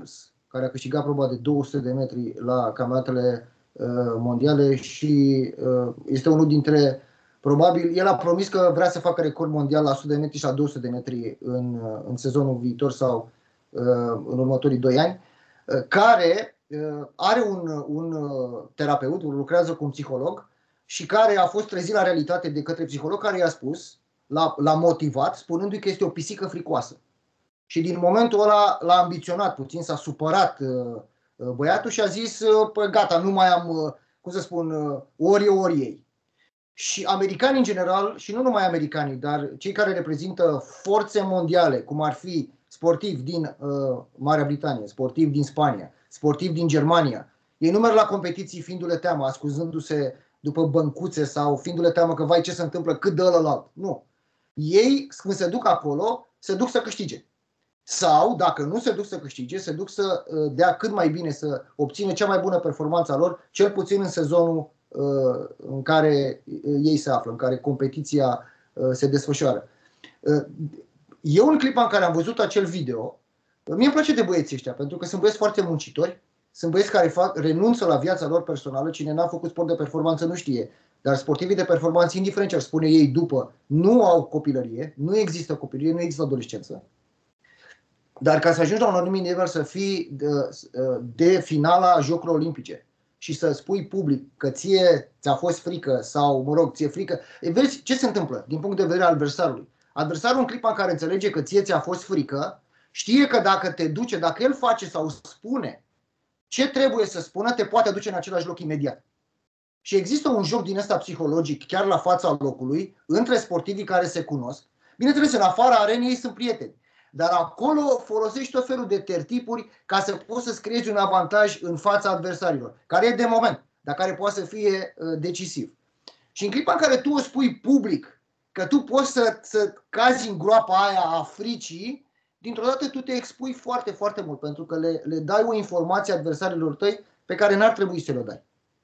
care a câștigat proba de 200 de metri la campionatele mondiale și este unul dintre, probabil, el a promis că vrea să facă record mondial la 100 de metri și la 200 de metri în sezonul viitor sau în următorii 2 ani, care are un terapeut, lucrează cu un psiholog și care a fost trezit la realitate de către psiholog, care i-a spus, l-a motivat, spunându-i că este o pisică fricoasă. Și din momentul ăla l-a ambiționat puțin, s-a supărat băiatul și a zis, păi gata, nu mai am, cum să spun, ori eu, ori ei. Și americanii în general, și nu numai americanii, dar cei care reprezintă forțe mondiale, cum ar fi sportivi din Marea Britanie, sportivi din Spania, sportivi din Germania, ei nu merg la competiții fiindu-le teamă, ascunzându-se după băncuțe sau fiindu-le teamă că vai ce se întâmplă, cât de ălălalt. Nu. Ei, când se duc acolo, se duc să câștige. Sau, dacă nu se duc să câștige, se duc să dea cât mai bine, să obțină cea mai bună performanță a lor, cel puțin în sezonul în care ei se află, în care competiția se desfășoară. Eu, în clipa în care am văzut acel video, mie îmi place de băieții ăștia, pentru că sunt băieți foarte muncitori, sunt băieți care renunță la viața lor personală. Cine n-a făcut sport de performanță nu știe, dar sportivii de performanță, indiferent ce ar spune ei după, nu au copilărie, nu există copilărie, nu există adolescență. Dar ca să ajungi la un anumit nivel, să fii de finala Jocurilor Olimpice și să spui public că ți-a fost frică sau, mă rog, ți-e frică, vezi ce se întâmplă din punct de vedere al adversarului. Adversarul, în clipa în care înțelege că ți-a fost frică, știe că dacă te duce, dacă el face sau spune ce trebuie să spună, te poate duce în același loc imediat. Și există un joc din ăsta psihologic, chiar la fața locului, între sportivii care se cunosc. Bineînțeles, în afara arenei ei sunt prieteni. Dar acolo folosești tot felul de tertipuri ca să poți să-ți creezi un avantaj în fața adversarilor, care e de moment, dar care poate să fie decisiv. Și în clipa în care tu o spui public că tu poți să cazi în groapa aia a fricii, dintr-o dată tu te expui foarte, foarte mult, pentru că le dai o informație adversarilor tăi pe care n-ar trebui să le dai.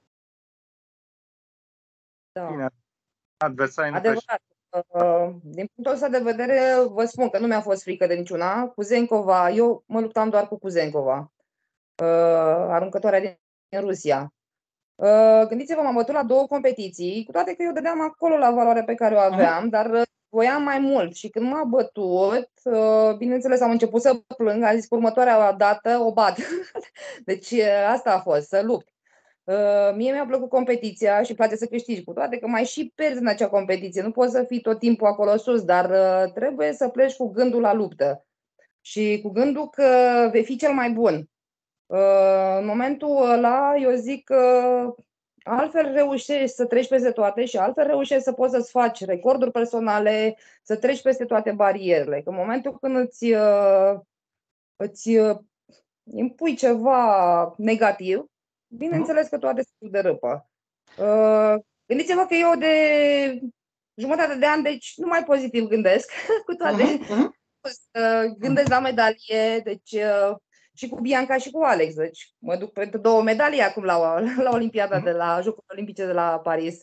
Da. Bine, adversarii nu Adevărat. Din punctul ăsta de vedere, vă spun că nu mi-a fost frică de niciuna. Kuzenkova, eu mă luptam doar cu Kuzenkova, aruncătoarea din Rusia. Gândiți-vă, m-am bătut la 2 competiții, cu toate că eu dădeam acolo la valoarea pe care o aveam, dar voiam mai mult. Și când m-a bătut, bineînțeles, am început să plâng, am zis că următoarea dată o bat. Deci asta a fost, să lupt. Mie mi-a plăcut competiția și îmi place să câștigi, cu toate că mai și pierzi în acea competiție. Nu poți să fii tot timpul acolo sus, dar trebuie să pleci cu gândul la luptă și cu gândul că vei fi cel mai bun. În momentul ăla, eu zic că altfel reușești să treci peste toate și altfel reușești să poți să-ți faci recorduri personale, să treci peste toate barierele. Că în momentul când îți impui ceva negativ, bineînțeles că toate se duc de râpă. Gândiți-vă că eu de jumătate de an, deci nu mai pozitiv gândesc, cu toate gândesc la medalie, deci și cu Bianca și cu Alex. Deci mă duc pentru 2 medalii acum la Olimpiada de la Jocurile Olimpice de la Paris.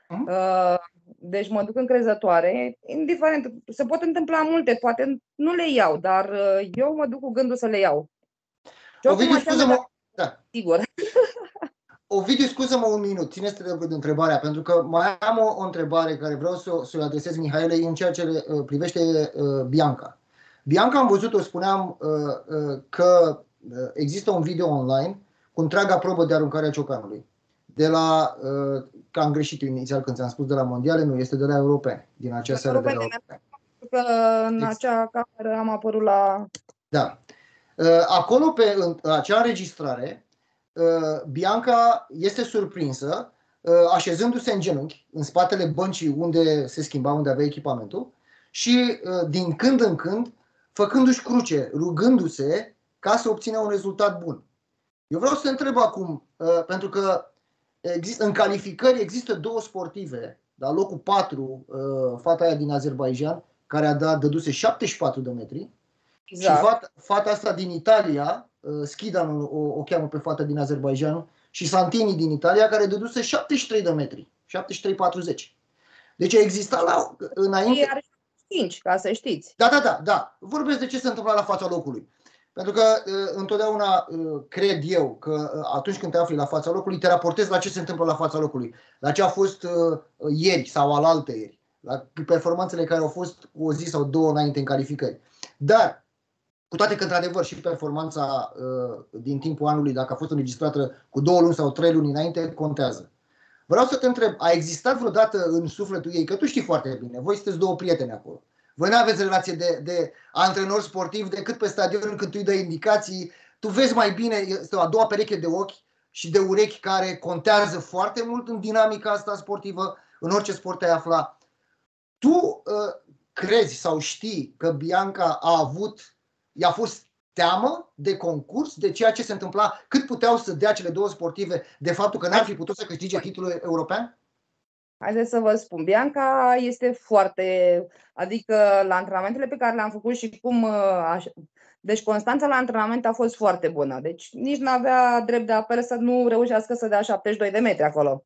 Deci mă duc încrezătoare. Indiferent, se pot întâmpla multe, poate nu le iau, dar eu mă duc cu gândul să le iau. Ovidiu, scuză-mă. Da. Sigur. Ovidiu, scuză-mă un minut, țineți-te de întrebarea, pentru că mai am o întrebare care vreau să o adresez Mihaelei în ceea ce privește Bianca. Bianca, am văzut-o, spuneam că există un video online cu întreaga probă de aruncare a ciocanului. De la, că am greșit inițial când ți-am spus de la mondiale, nu, este de la europene, din acea seară de la europene. Că în acea cameră am apărut la... Da. Acolo, pe acea înregistrare, Bianca este surprinsă așezându-se în genunchi în spatele băncii unde se schimba, unde avea echipamentul și din când în când făcându-și cruce, rugându-se ca să obțină un rezultat bun. Eu vreau să te întreb acum, pentru că în calificări există 2 sportive, la locul 4, fata aia din Azerbaijan, care a dăduse 74 de metri, exact. Și fata asta din Italia, Schidan o cheamă pe fata din Azerbaijan, și Santini din Italia, care dăduse 73 de metri, 73-40. Deci a existat înainte... Are 5, ca să știți. Da. Vorbesc de ce se întâmpla la fața locului. Pentru că întotdeauna cred eu că atunci când te afli la fața locului, te raportezi la ce se întâmplă la fața locului, la ce a fost ieri sau alaltăieri, la performanțele care au fost cu o zi sau două înainte în calificări. Dar, cu toate că, într-adevăr, și performanța din timpul anului, dacă a fost înregistrată cu 2 luni sau 3 luni înainte, contează. Vreau să te întreb, a existat vreodată în sufletul ei, că tu știi foarte bine, voi sunteți 2 prieteni acolo, voi nu aveți relație de antrenor sportiv decât pe stadion când tu îi dai indicații, tu vezi mai bine, este o a doua pereche de ochi și de urechi care contează foarte mult în dinamica asta sportivă, în orice sport te afla. Tu crezi sau știi că Bianca i-a fost teamă de concurs, de ceea ce se întâmpla, cât puteau să dea cele 2 sportive, de faptul că n-ar fi putut să câștige titlul european? Haideți să vă spun, Bianca este foarte, adică la antrenamentele pe care le-am făcut și deci constanța la antrenament a fost foarte bună, deci nici nu avea drept de apel să nu reușească să dea 72 de metri acolo.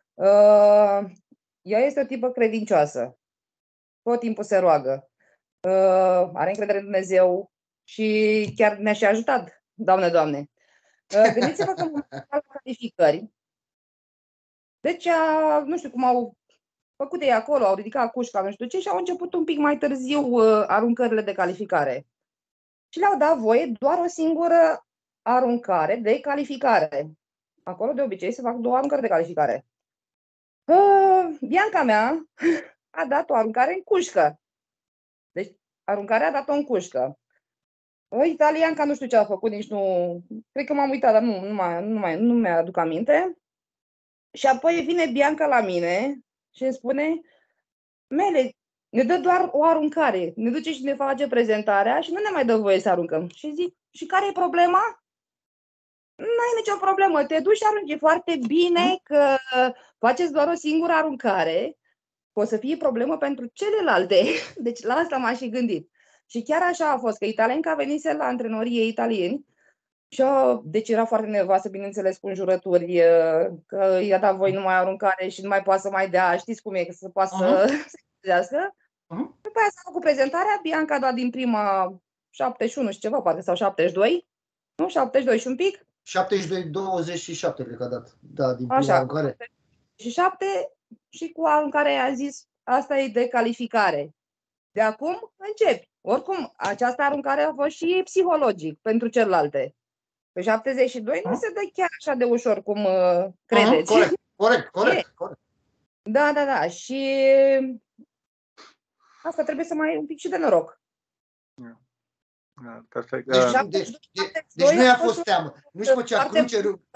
Ea este o tipă credincioasă, tot timpul se roagă, are încredere în Dumnezeu și chiar ne-a și ajutat, Doamne. Gândiți-vă că la calificări, deci, nu știu cum au făcut ei acolo, au ridicat cușca, nu știu ce, și au început un pic mai târziu aruncările de calificare. Și le-au dat voie doar o singură aruncare de calificare. Acolo, de obicei, se fac 2 aruncări de calificare. Bianca mea a dat o aruncare în cușcă. Deci, aruncarea a dat-o în cușcă. Italianca nu știu ce a făcut, nici nu... Cred că m-am uitat, dar nu mi-aduc aminte. Și apoi vine Bianca la mine și îmi spune: Mele, ne dă doar o aruncare, ne duce și ne face prezentarea și nu ne mai dă voie să aruncăm. Și zic, și care e problema? N-ai nicio problemă, te duci și arunci foarte bine, că faceți doar o singură aruncare, o să fie problemă pentru celelalte. Deci la asta m-am și gândit. Și chiar așa a fost, că italienca venise la antrenorii ei italieni și deci era foarte nervoasă, bineînțeles, cu înjurături, că i-a dat voi numai aruncare și nu mai poate să mai dea, știți cum e, că să poată să se trezească. După aia s-a făcut prezentarea, Bianca a dat din prima 71 și ceva, poate, sau 72, nu? 72 și un pic? 72-27 cred că a dat, da, din prima aruncare. Și 7 și cu aruncarea a zis, asta e de calificare. De acum începi. Oricum, această aruncare a fost și psihologic pentru celelalte. Pe 72 nu se dă chiar așa de ușor cum credeți. Corect. Da. Și asta trebuie să mai ai un pic și de noroc. Perfect. Deci nu i-a fost teamă. Nu-și făcea cruce.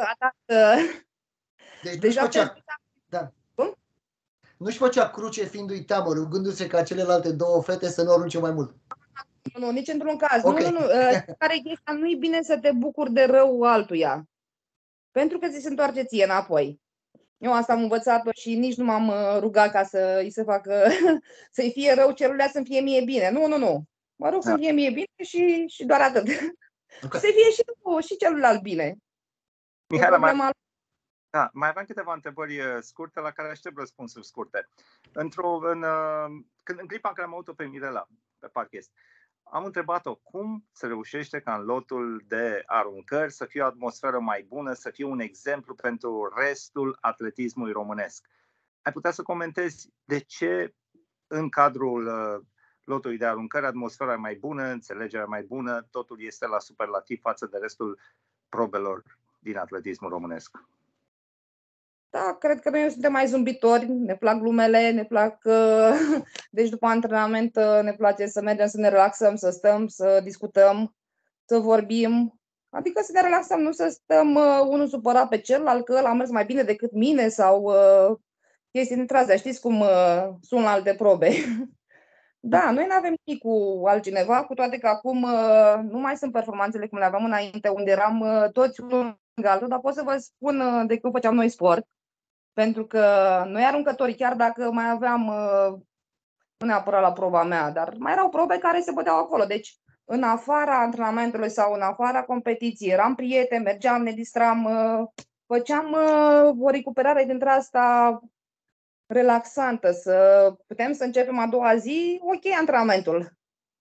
Nu-și făcea cruce fiindu-i teamă, rugându-se ca celelalte 2 fete să nu arunce mai mult. Nu, nici într-un caz. Okay. Nu. Nu e bine să te bucuri de rău altuia. Pentru că ți se întoarce ție înapoi. Eu asta am învățat-o și nici nu m-am rugat ca să-i fie rău celuilalt, să-mi fie mie bine. Nu. Mă rog să-mi fie mie bine și doar atât. Okay. Să fie și celuilalt bine. Mihaela, mai aveam câteva întrebări scurte la care aștept răspunsuri scurte. În clipa în care am auzit-o pe Mirela pe podcast, am întrebat-o cum se reușește ca în lotul de aruncări să fie o atmosferă mai bună, să fie un exemplu pentru restul atletismului românesc. Ai putea să comentezi de ce în cadrul lotului de aruncări atmosfera e mai bună, înțelegerea mai bună, totul este la superlativ față de restul probelor din atletismul românesc? Da, cred că noi suntem mai zâmbitori, ne plac glumele, ne plac... Deci după antrenament ne place să mergem, să ne relaxăm, să stăm, să discutăm, să vorbim. Adică să ne relaxăm, nu să stăm unul supărat pe celălalt, că ăla a mers mai bine decât mine sau chestii dintre astea. Știți cum sunt la alte probe. Da, noi nu avem nimic cu altcineva, cu toate că acum nu mai sunt performanțele cum le aveam înainte, unde eram toți unul lângă altul, dar pot să vă spun de când făceam noi sport. Pentru că noi aruncătorii, chiar dacă mai aveam, nu neapărat la proba mea, dar mai erau probe care se băteau acolo. Deci, în afara antrenamentului sau în afara competiției, eram prieteni, mergeam, ne distram, făceam o recuperare dintre asta relaxantă, să putem să începem a doua zi, ok, antrenamentul.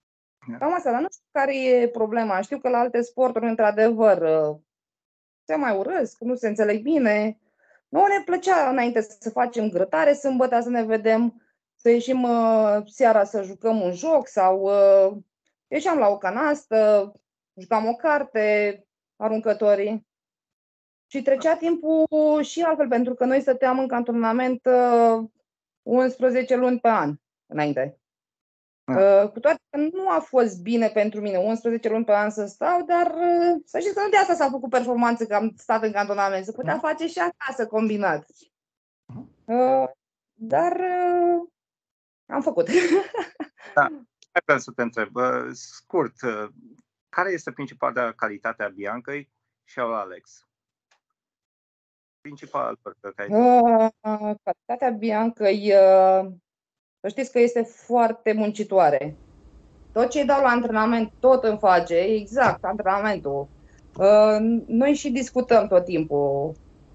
Cam asta, dar nu știu care e problema. Știu că la alte sporturi, într-adevăr, se mai urăsc, nu se înțeleg bine. Nouă ne plăcea înainte să facem grătare, sâmbătă să ne vedem, să ieșim seara să jucăm un joc sau ieșeam la o canastă, jucam o carte, aruncătorii. Și trecea timpul și altfel, pentru că noi stăteam în cantonament 11 luni pe an înainte. Cu toate că nu a fost bine pentru mine 11 luni pe an să stau, dar să știți că nu de asta s-a făcut performanță, că am stat în cantonament. Se putea face și acasă combinat. Dar am făcut. Da, mai vreau să te întreb. Scurt, care este principala calitate a Biancăi și a lui Alex? Principala calitatea Biancăi, să știți că este foarte muncitoare. Tot ce îi dau la antrenament, tot îmi face, exact, antrenamentul. Noi și discutăm tot timpul.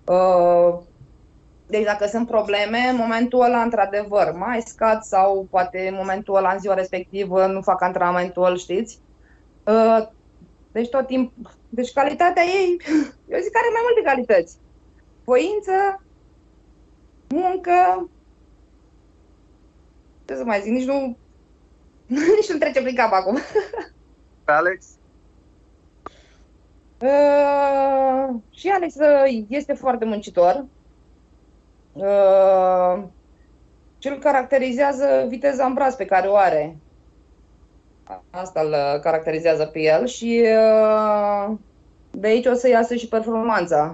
Deci dacă sunt probleme, în momentul ăla, într-adevăr, mai scad sau poate în momentul ăla, în ziua respectivă, nu fac antrenamentul, știți? Deci tot timpul, deci calitatea ei, eu zic că are mai multe calități. Voință, muncă, ce să mai zic, nici nu trece prin cap acum. Alex? Și Alex este foarte muncitor. Ce îl caracterizează viteza în braț pe care o are. Asta îl caracterizează pe el și de aici o să iasă și performanța.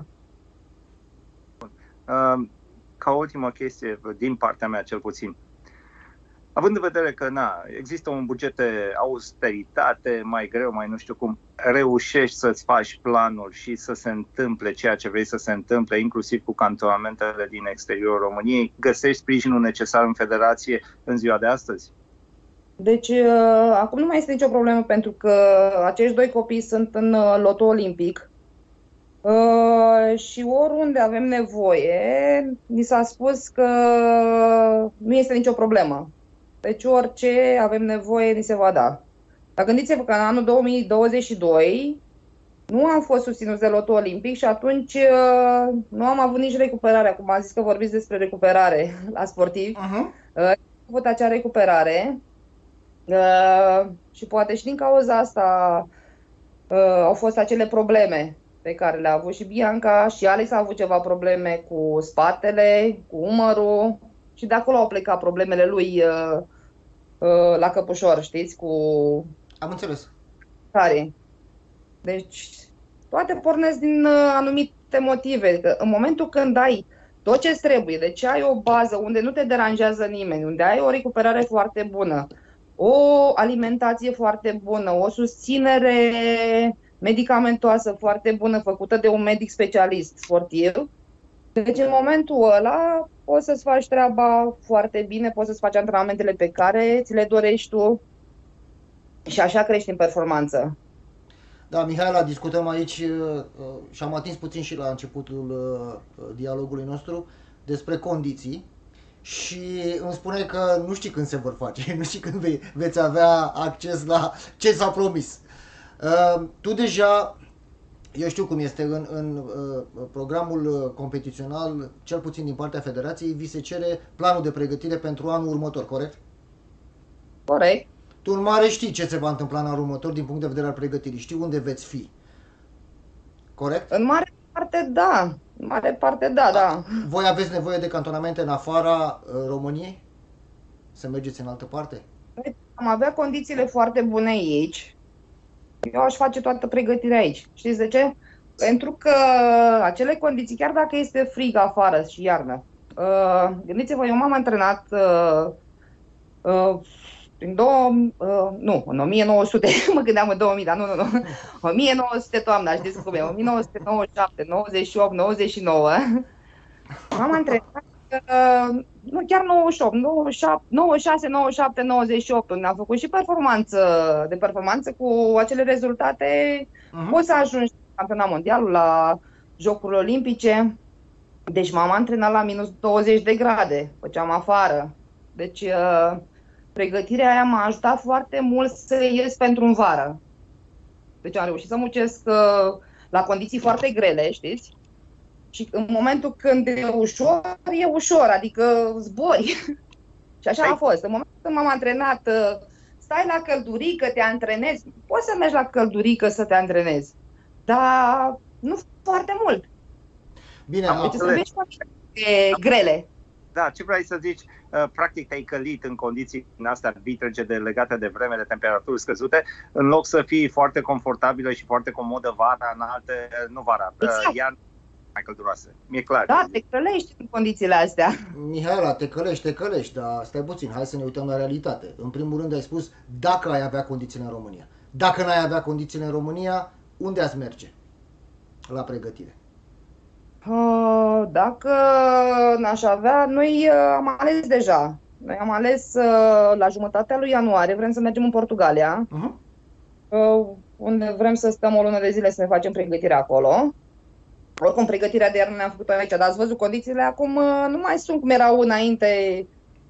Ca ultimă chestie, din partea mea cel puțin, având în vedere că există un buget de austeritate, mai greu, mai nu știu cum, reușești să-ți faci planul și să se întâmple ceea ce vrei să se întâmple, inclusiv cu cantonamentele din exteriorul României, găsești sprijinul necesar în federație în ziua de astăzi? Deci, acum nu mai este nicio problemă, pentru că acești doi copii sunt în loto olimpic. Și oriunde avem nevoie, ni s-a spus că nu este nicio problemă. Deci orice avem nevoie, ni se va da. Dar gândiți-vă că în anul 2022 nu am fost susținuți de loto olimpic și atunci nu am avut nici recuperare. Acum am zis că vorbiți despre recuperare la sportivi. Am avut acea recuperare și poate și din cauza asta au fost acele probleme pe care le-a avut și Bianca, și Alex a avut ceva probleme cu spatele, cu umărul și de acolo au plecat problemele lui la căpușor, știți, cu... Am înțeles. Care. Deci toate pornesc din anumite motive. Că în momentul când ai tot ce trebuie, deci ai o bază unde nu te deranjează nimeni, unde ai o recuperare foarte bună, o alimentație foarte bună, o susținere medicamentoasă foarte bună făcută de un medic specialist sportiv. Deci în momentul ăla poți să-ți faci treaba foarte bine, poți să-ți faci antrenamentele pe care ți le dorești tu și așa crești în performanță. Da, Mihaela, discutăm aici și am atins puțin și la începutul dialogului nostru despre condiții și îmi spune că nu știi când se vor face, nu știi când veți avea acces la ce s-a promis. Tu deja, eu știu cum este, în programul competițional, cel puțin din partea federației, vi se cere planul de pregătire pentru anul următor, corect? Corect. Tu în mare știi ce se va întâmpla în anul următor din punct de vedere al pregătirii, știi unde veți fi, corect? În mare parte da, în mare parte da. Voi aveți nevoie de cantonamente în afara României? Să mergeți în altă parte? Am avea condițiile foarte bune aici. Eu aș face toată pregătirea aici. Știți de ce? Pentru că acele condiții, chiar dacă este frig afară și iarnă, gândiți-vă, eu m-am antrenat în 1900, mă gândeam în 2000, dar nu, 1900 toamna, știți cum e, 1997, 98, 99, m-am antrenat, nu chiar 98, 96, 97, 98, unde am făcut și performanță cu acele rezultate, poți să ajungi la campionat mondial, la Jocurile Olimpice, deci m-am antrenat la minus 20 de grade, făceam afară, deci pregătirea aia m-a ajutat foarte mult să ies pentru în vară. Deci am reușit să muncesc la condiții foarte grele, știți? Și în momentul când e ușor, adică zbori. Și așa a fost. În momentul când m-am antrenat, stai la căldurică, te antrenezi. Poți să mergi la căldurică să te antrenezi, dar nu foarte mult. Bine, deci sunt grele. Da, ce vrei să zici? Practic te-ai călit în condiții din astea arbitrage legate de vreme, de temperaturi scăzute, în loc să fii foarte confortabilă și foarte comodă vara, în alte, nu vara, iarna mai călduroase. Mi-e clar. Da, te călești în condițiile astea. Mihaela, te călești, dar stai puțin, hai să ne uităm la realitate. În primul rând ai spus dacă ai avea condițiile în România. Dacă n-ai avea condițiile în România, unde ați merge la pregătire? Dacă n-aș avea, noi am ales deja. Noi am ales la jumătatea lui ianuarie, vrem să mergem în Portugalia, unde vrem să stăm o lună de zile să ne facem pregătirea acolo. Oricum, pregătirea de iarnă ne-am făcut aici, dar ați văzut condițiile acum nu mai sunt cum erau înainte.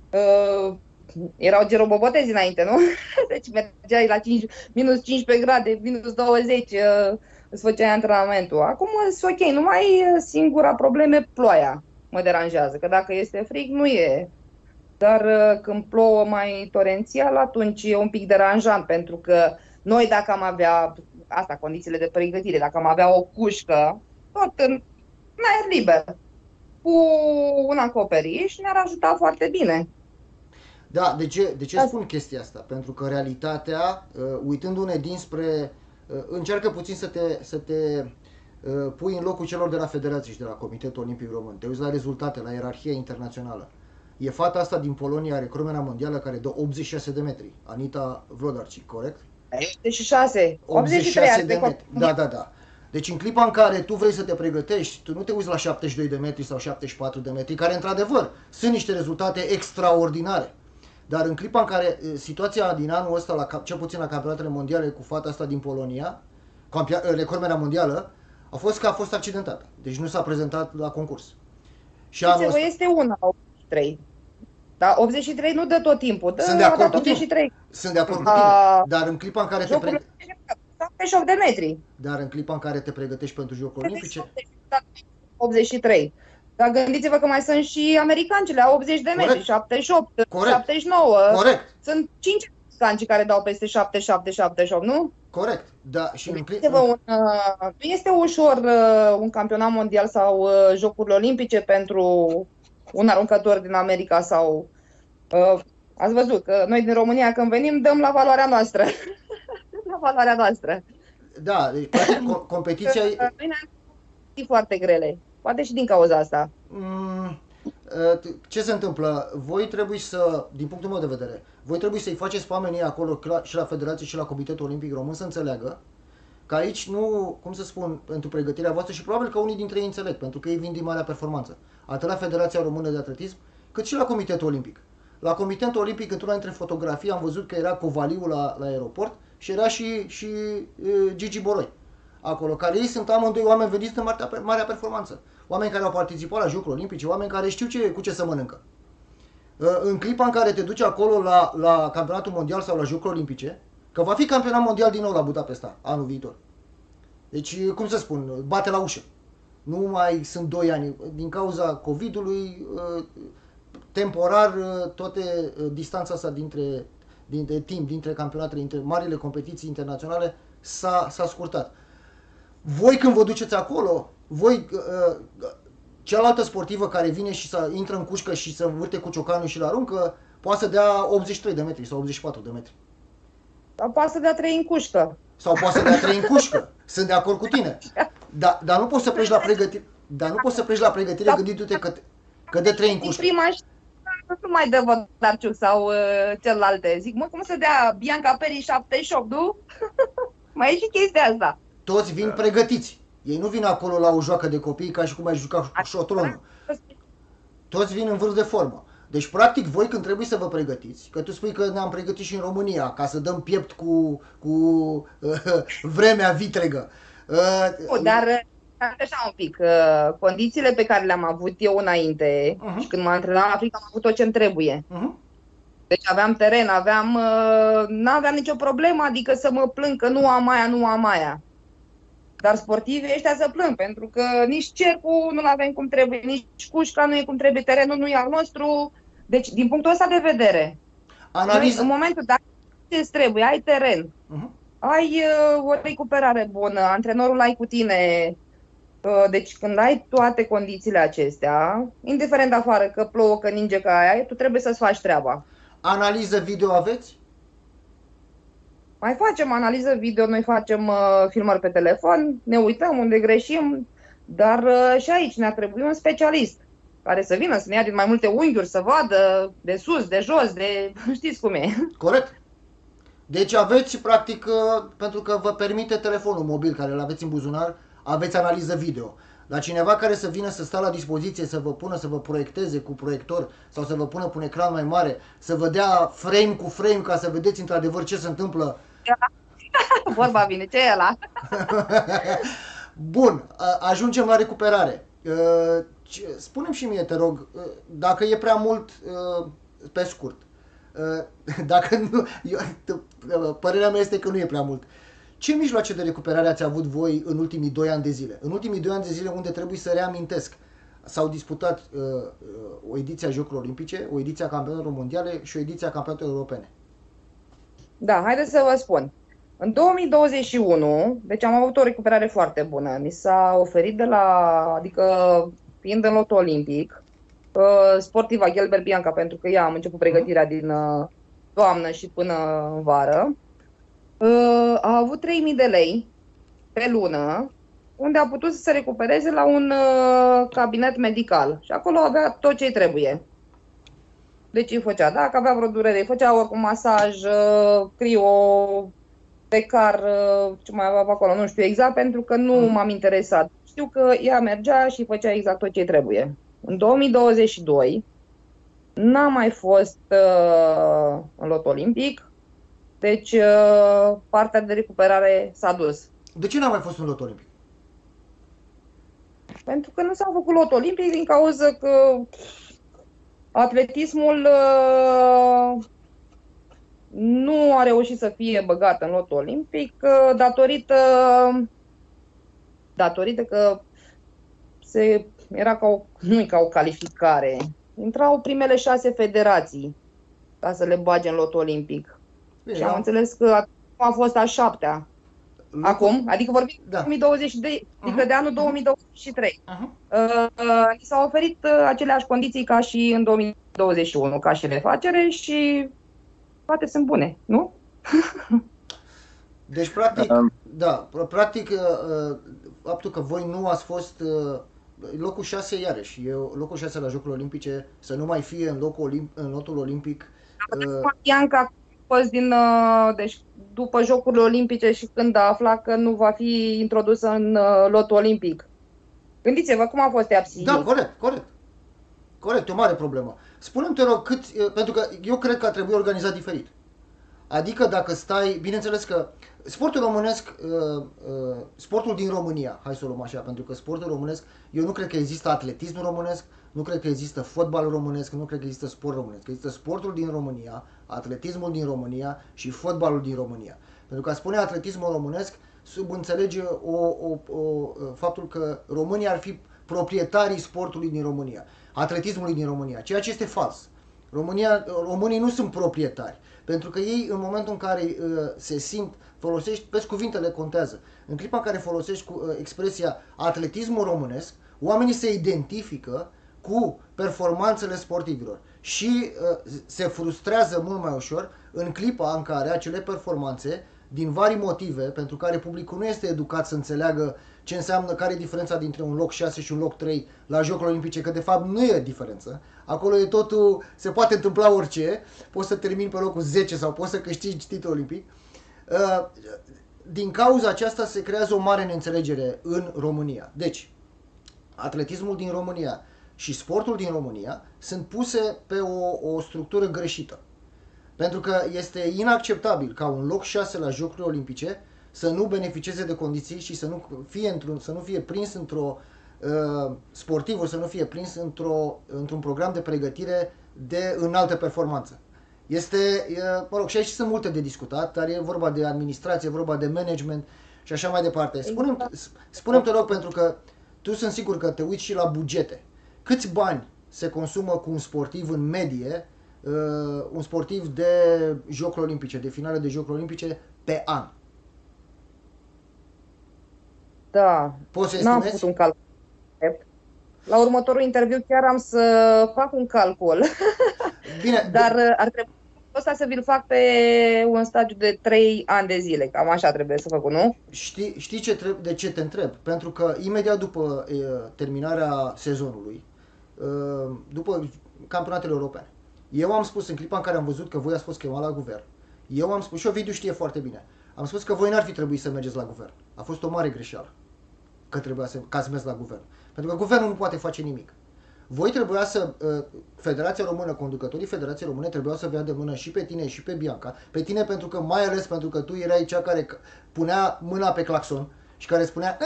Erau gerobobotezi înainte, nu? Deci mergeai la minus 15 grade, minus 20, îți făceai antrenamentul. Acum sunt ok, numai singura problemă, ploaia mă deranjează, că dacă este frig, nu e. Dar când plouă mai torențial, atunci e un pic deranjant, pentru că noi dacă am avea, asta, condițiile de pregătire, dacă am avea o cușcă, tot în aer liber, cu un acoperiș, ne-ar ajuta foarte bine. Da, de ce spun chestia asta? Pentru că realitatea, uitându-ne dinspre, încearcă puțin să te pui în locul celor de la Federație și de la Comitetul Olimpic Român. Te uiți la rezultate, la ierarhia internațională. E fata asta din Polonia, recordmena mondială, care dă 86 de metri. Anita Vlodarczyk, corect? 86. 83 de metri. Da. Deci în clipa în care tu vrei să te pregătești, tu nu te uiți la 72 de metri sau 74 de metri, care într-adevăr sunt niște rezultate extraordinare. Dar în clipa în care situația din anul ăsta, cel puțin la campionatele mondiale cu fata asta din Polonia, recordmena mondială, a fost că a fost accidentată. Deci nu s-a prezentat la concurs. Și anul ăsta... este una, 83. Dar 83 nu dă tot timpul. Sunt de acord cu tine. Sunt de acord cu tine. Dar în clipa în care te pregătești... 78 de metri. Dar în clipa în care te pregătești pentru Jocurile Olimpice... 83. Dar gândiți-vă că mai sunt și americancele, au 80 de metri, 78, corect. 79. Corect. Sunt 5 americanci care dau peste 77, 78, nu? Corect. Da, și nu este ușor un campionat mondial sau Jocurile Olimpice pentru un aruncător din America sau... ați văzut că noi din România când venim dăm la valoarea noastră. La valoarea noastră. Da, deci competiția e foarte grele. Poate și din cauza asta. Ce se întâmplă? Voi trebuie să, din punctul meu de vedere, voi trebuie să-i faceți pe oamenii acolo și la Federație și la Comitetul Olimpic Român să înțeleagă că aici nu, cum să spun, pentru pregătirea voastră și probabil că unii dintre ei înțeleg, pentru că ei vin din marea performanță, atât la Federația Română de Atletism, cât și la Comitetul Olimpic. La Comitetul Olimpic, într-una dintre fotografii, am văzut că era Covaliu la aeroport și era și Gigi Boroi acolo, care ei sunt amândoi oameni veniți de marea performanță. Oameni care au participat la Jocurile Olimpice, oameni care știu cu ce să mănâncă. În clipa în care te duci acolo la Campionatul Mondial sau la Jocurile Olimpice, că va fi campionat mondial din nou la Budapesta anul viitor. Deci, cum să spun, bate la ușă. Nu mai sunt 2 ani. Din cauza COVID-ului, temporar, toate distanța asta dintre timp, dintre campionatele, dintre marile competiții internaționale s-a scurtat. Voi când vă duceți acolo, voi, cealaltă sportivă care vine și intră în cușcă și să învârte cu ciocanul și la aruncă, poate să dea 83 de metri sau 84 de metri. Sau poate să dea 3 în cușcă. Sau poate să dea 3 în cușcă. Sunt de acord cu tine. Dar nu poți să pleci la pregătire. Dar nu poți să pleci la pregătire gândindu-te că dă 3 în cușcă. Prima nu mai dă Vlodarczyk sau celelalte. Zic, cum să dea Bianca Peri 78, nu? Mai e și chestia asta. Toți vin pregătiți. Ei nu vin acolo la o joacă de copii ca și cum ai juca cu șotronul. Toți vin în vârf de formă. Deci, practic, voi când trebuie să vă pregătiți, că tu spui că ne-am pregătit și în România ca să dăm piept cu vremea vitregă. Dar așa un pic, condițiile pe care le-am avut eu înainte și când m-am antrenat la Africa am avut tot ce-mi trebuie. Deci aveam teren, n-aveam nicio problemă, adică să mă plâng că nu am aia. Dar sportivii ăștia să plâng, pentru că nici cercul nu-l avem cum trebuie, nici cușca nu e cum trebuie, terenul nu e al nostru. Deci, din punctul ăsta de vedere, noi, în momentul dacă ce trebuie, ai teren, ai o recuperare bună, antrenorul ai cu tine, deci când ai toate condițiile acestea, indiferent de afară, că plouă, că ninge, că aia, tu trebuie să-ți faci treaba. Analiză video aveți? Mai facem analiză video, noi facem filmări pe telefon, ne uităm unde greșim, dar și aici ne-ar trebui un specialist care să vină, să ne ia din mai multe unghiuri, să vadă de sus, de jos, de știți cum e. Corect. Deci aveți, practic, pentru că vă permite telefonul mobil care îl aveți în buzunar, aveți analiză video. Dar cineva care să vină să stea la dispoziție, să vă pună, să vă proiecteze cu proiector sau să vă pună pe un ecran mai mare, să vă dea frame cu frame ca să vedeți într-adevăr ce se întâmplă. Vorba vine, ce e ăla? Bun, ajungem la recuperare. Spune-mi și mie, te rog, dacă e prea mult, pe scurt. Dacă nu, părerea mea este că nu e prea mult. Ce mijloace de recuperare ați avut voi în ultimii 2 ani de zile? În ultimii 2 ani de zile unde trebuie să reamintesc, s-au disputat o ediție a Jocurilor Olimpice, o ediție a Campionatelor Mondiale și o ediție a Campionatelor Europene. Da, haideți să vă spun. În 2021, deci am avut o recuperare foarte bună. Ni s-a oferit adică fiind în lot olimpic, sportiva Gelber Bianca, pentru că am început pregătirea din toamnă și până în vară, a avut 3.000 de lei pe lună, unde a putut să se recupereze la un cabinet medical. Și acolo avea tot ce-i trebuie. Deci îi făcea, dacă avea vreo durere, îi făcea oricum masaj, crio, pecar, ce mai avea acolo, nu știu exact, pentru că nu m-am interesat. Știu că ea mergea și făcea exact tot ce trebuie. În 2022 n-am mai fost în lot olimpic, deci partea de recuperare s-a dus. De ce n-am mai fost în lot olimpic? Pentru că nu s-a făcut lot olimpic din cauza că atletismul nu a reușit să fie băgat în lot olimpic datorită că era nu ca o calificare. Intrau primele 6 federații ca să le bage în lot olimpic. Bine, și am înțeles că a fost a 7-a. Acum, adică vorbim de 2022, adică de anul 2023. Ni s-au oferit aceleași condiții ca și în 2021, ca și refacere și toate sunt bune, nu? Deci, practic, faptul că voi nu ați fost locul 6 iarăși, locul 6 la Jocurile Olimpice, să nu mai fie în lotul olimpic. Bianca a fost deci după Jocurile Olimpice și când a aflat că nu va fi introdusă în lotul olimpic. Gândiți-vă cum a fost EAPSI. Da, corect, e o mare problemă. Spune-mi, te rog, pentru că eu cred că ar trebui organizat diferit. Adică dacă stai, bineînțeles că sportul românesc, sportul din România, hai să o luăm așa, pentru că sportul românesc, eu nu cred că există atletism românesc, nu cred că există fotbal românesc, nu cred că există sport românesc. Există sportul din România, atletismul din România și fotbalul din România. Pentru că a spune atletismul românesc, subînțelege faptul că România ar fi proprietarii sportului din România, atletismului din România, ceea ce este fals. Românii nu sunt proprietari, pentru că ei, în momentul în care se simt, folosești, pe cuvintele contează. În clipa în care folosești expresia atletismul românesc, oamenii se identifică cu performanțele sportivilor și se frustrează mult mai ușor în clipa în care acele performanțe, din vari motive, pentru care publicul nu este educat să înțeleagă ce înseamnă, care e diferența dintre un loc 6 și un loc 3 la Jocurile Olimpice, că de fapt nu e diferență. Acolo e totul, se poate întâmpla orice, poți să termini pe locul 10 sau poți să câștigi titlul olimpic. Din cauza aceasta se creează o mare neînțelegere în România. Deci, atletismul din România și sportul din România sunt puse pe o structură greșită. Pentru că este inacceptabil ca un loc 6 la Jocurile Olimpice să nu beneficieze de condiții și să nu fie prins într-o sportivul, să nu fie prins într-un program de pregătire de înaltă performanță. Mă rog, și aici sunt multe de discutat, dar e vorba de administrație, e vorba de management și așa mai departe. Spune-mi, te rog, pentru că tu sunt sigur că te uiți și la bugete. Câți bani se consumă cu un sportiv în medie, un sportiv de Jocuri Olimpice, de finale de Jocuri Olimpice pe an? Da, Poți să n-am estimezi? făcut un calcul. La următorul interviu chiar am să fac un calcul. Bine, Dar ar trebui ăsta să vi-l fac pe un stagiu de 3 ani de zile. Cam așa trebuie să fac, nu? Știi de ce te întreb? Pentru că imediat după terminarea sezonului, după campionatele europene, eu am spus în clipa în care am văzut că voi ați fost chemat la guvern, eu am spus, și Ovidiu știe foarte bine, am spus că voi n-ar fi trebuit să mergeți la guvern. A fost o mare greșeală că ați mers la guvern. Pentru că guvernul nu poate face nimic. Voi trebuia să, Federația Română, conducătorii Federației Române trebuiau să vă ia de mână și pe tine și pe Bianca. Pe tine mai ales pentru că tu erai cea care punea mâna pe claxon și care spunea,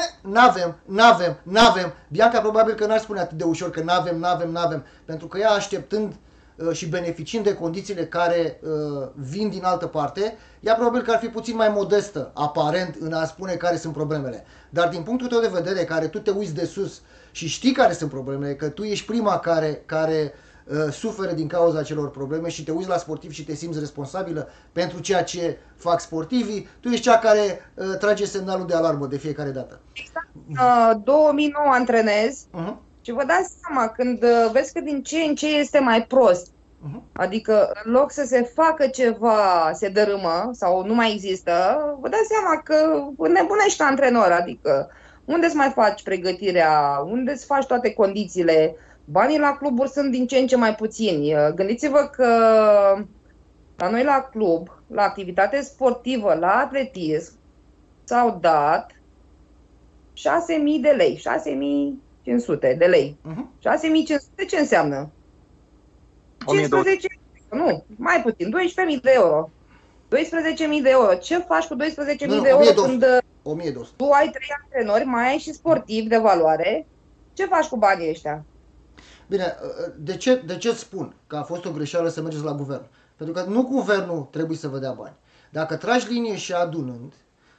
n-avem. Bianca probabil că n-ar spune atât de ușor că n-avem, pentru că ea așteptând și beneficiind de condițiile care vin din altă parte, ea probabil că ar fi puțin mai modestă, aparent, în a spune care sunt problemele. Dar din punctul tău de vedere, care tu te uiți de sus și știi care sunt problemele, că tu ești prima care suferă din cauza acelor probleme și te uiți la sportiv și te simți responsabilă pentru ceea ce fac sportivii, tu ești cea care trage semnalul de alarmă de fiecare dată. 2009 antrenez și vă dați seama când vezi că din ce în ce este mai prost. Adică în loc să se facă ceva, se dărâmă sau nu mai există, vă dați seama că nebunești antrenor, adică unde îți mai faci pregătirea, unde îți faci toate condițiile. Banii la cluburi sunt din ce în ce mai puțini. Gândiți-vă că la noi la club, la activitate sportivă, la atletism, s-au dat 6.000 de lei, 6.500 de lei. 6.500 ce înseamnă? 15, nu, mai puțin, 12.000 de euro. 12.000 de euro. Ce faci cu 12.000 de euro când 1200. tu ai 3 antrenori, mai ai și sportivi de valoare? Ce faci cu banii ăștia? Bine, de ce spun că a fost o greșeală să mergeți la guvern? Pentru că nu guvernul trebuie să vă dea bani. Dacă tragi linie și adunând,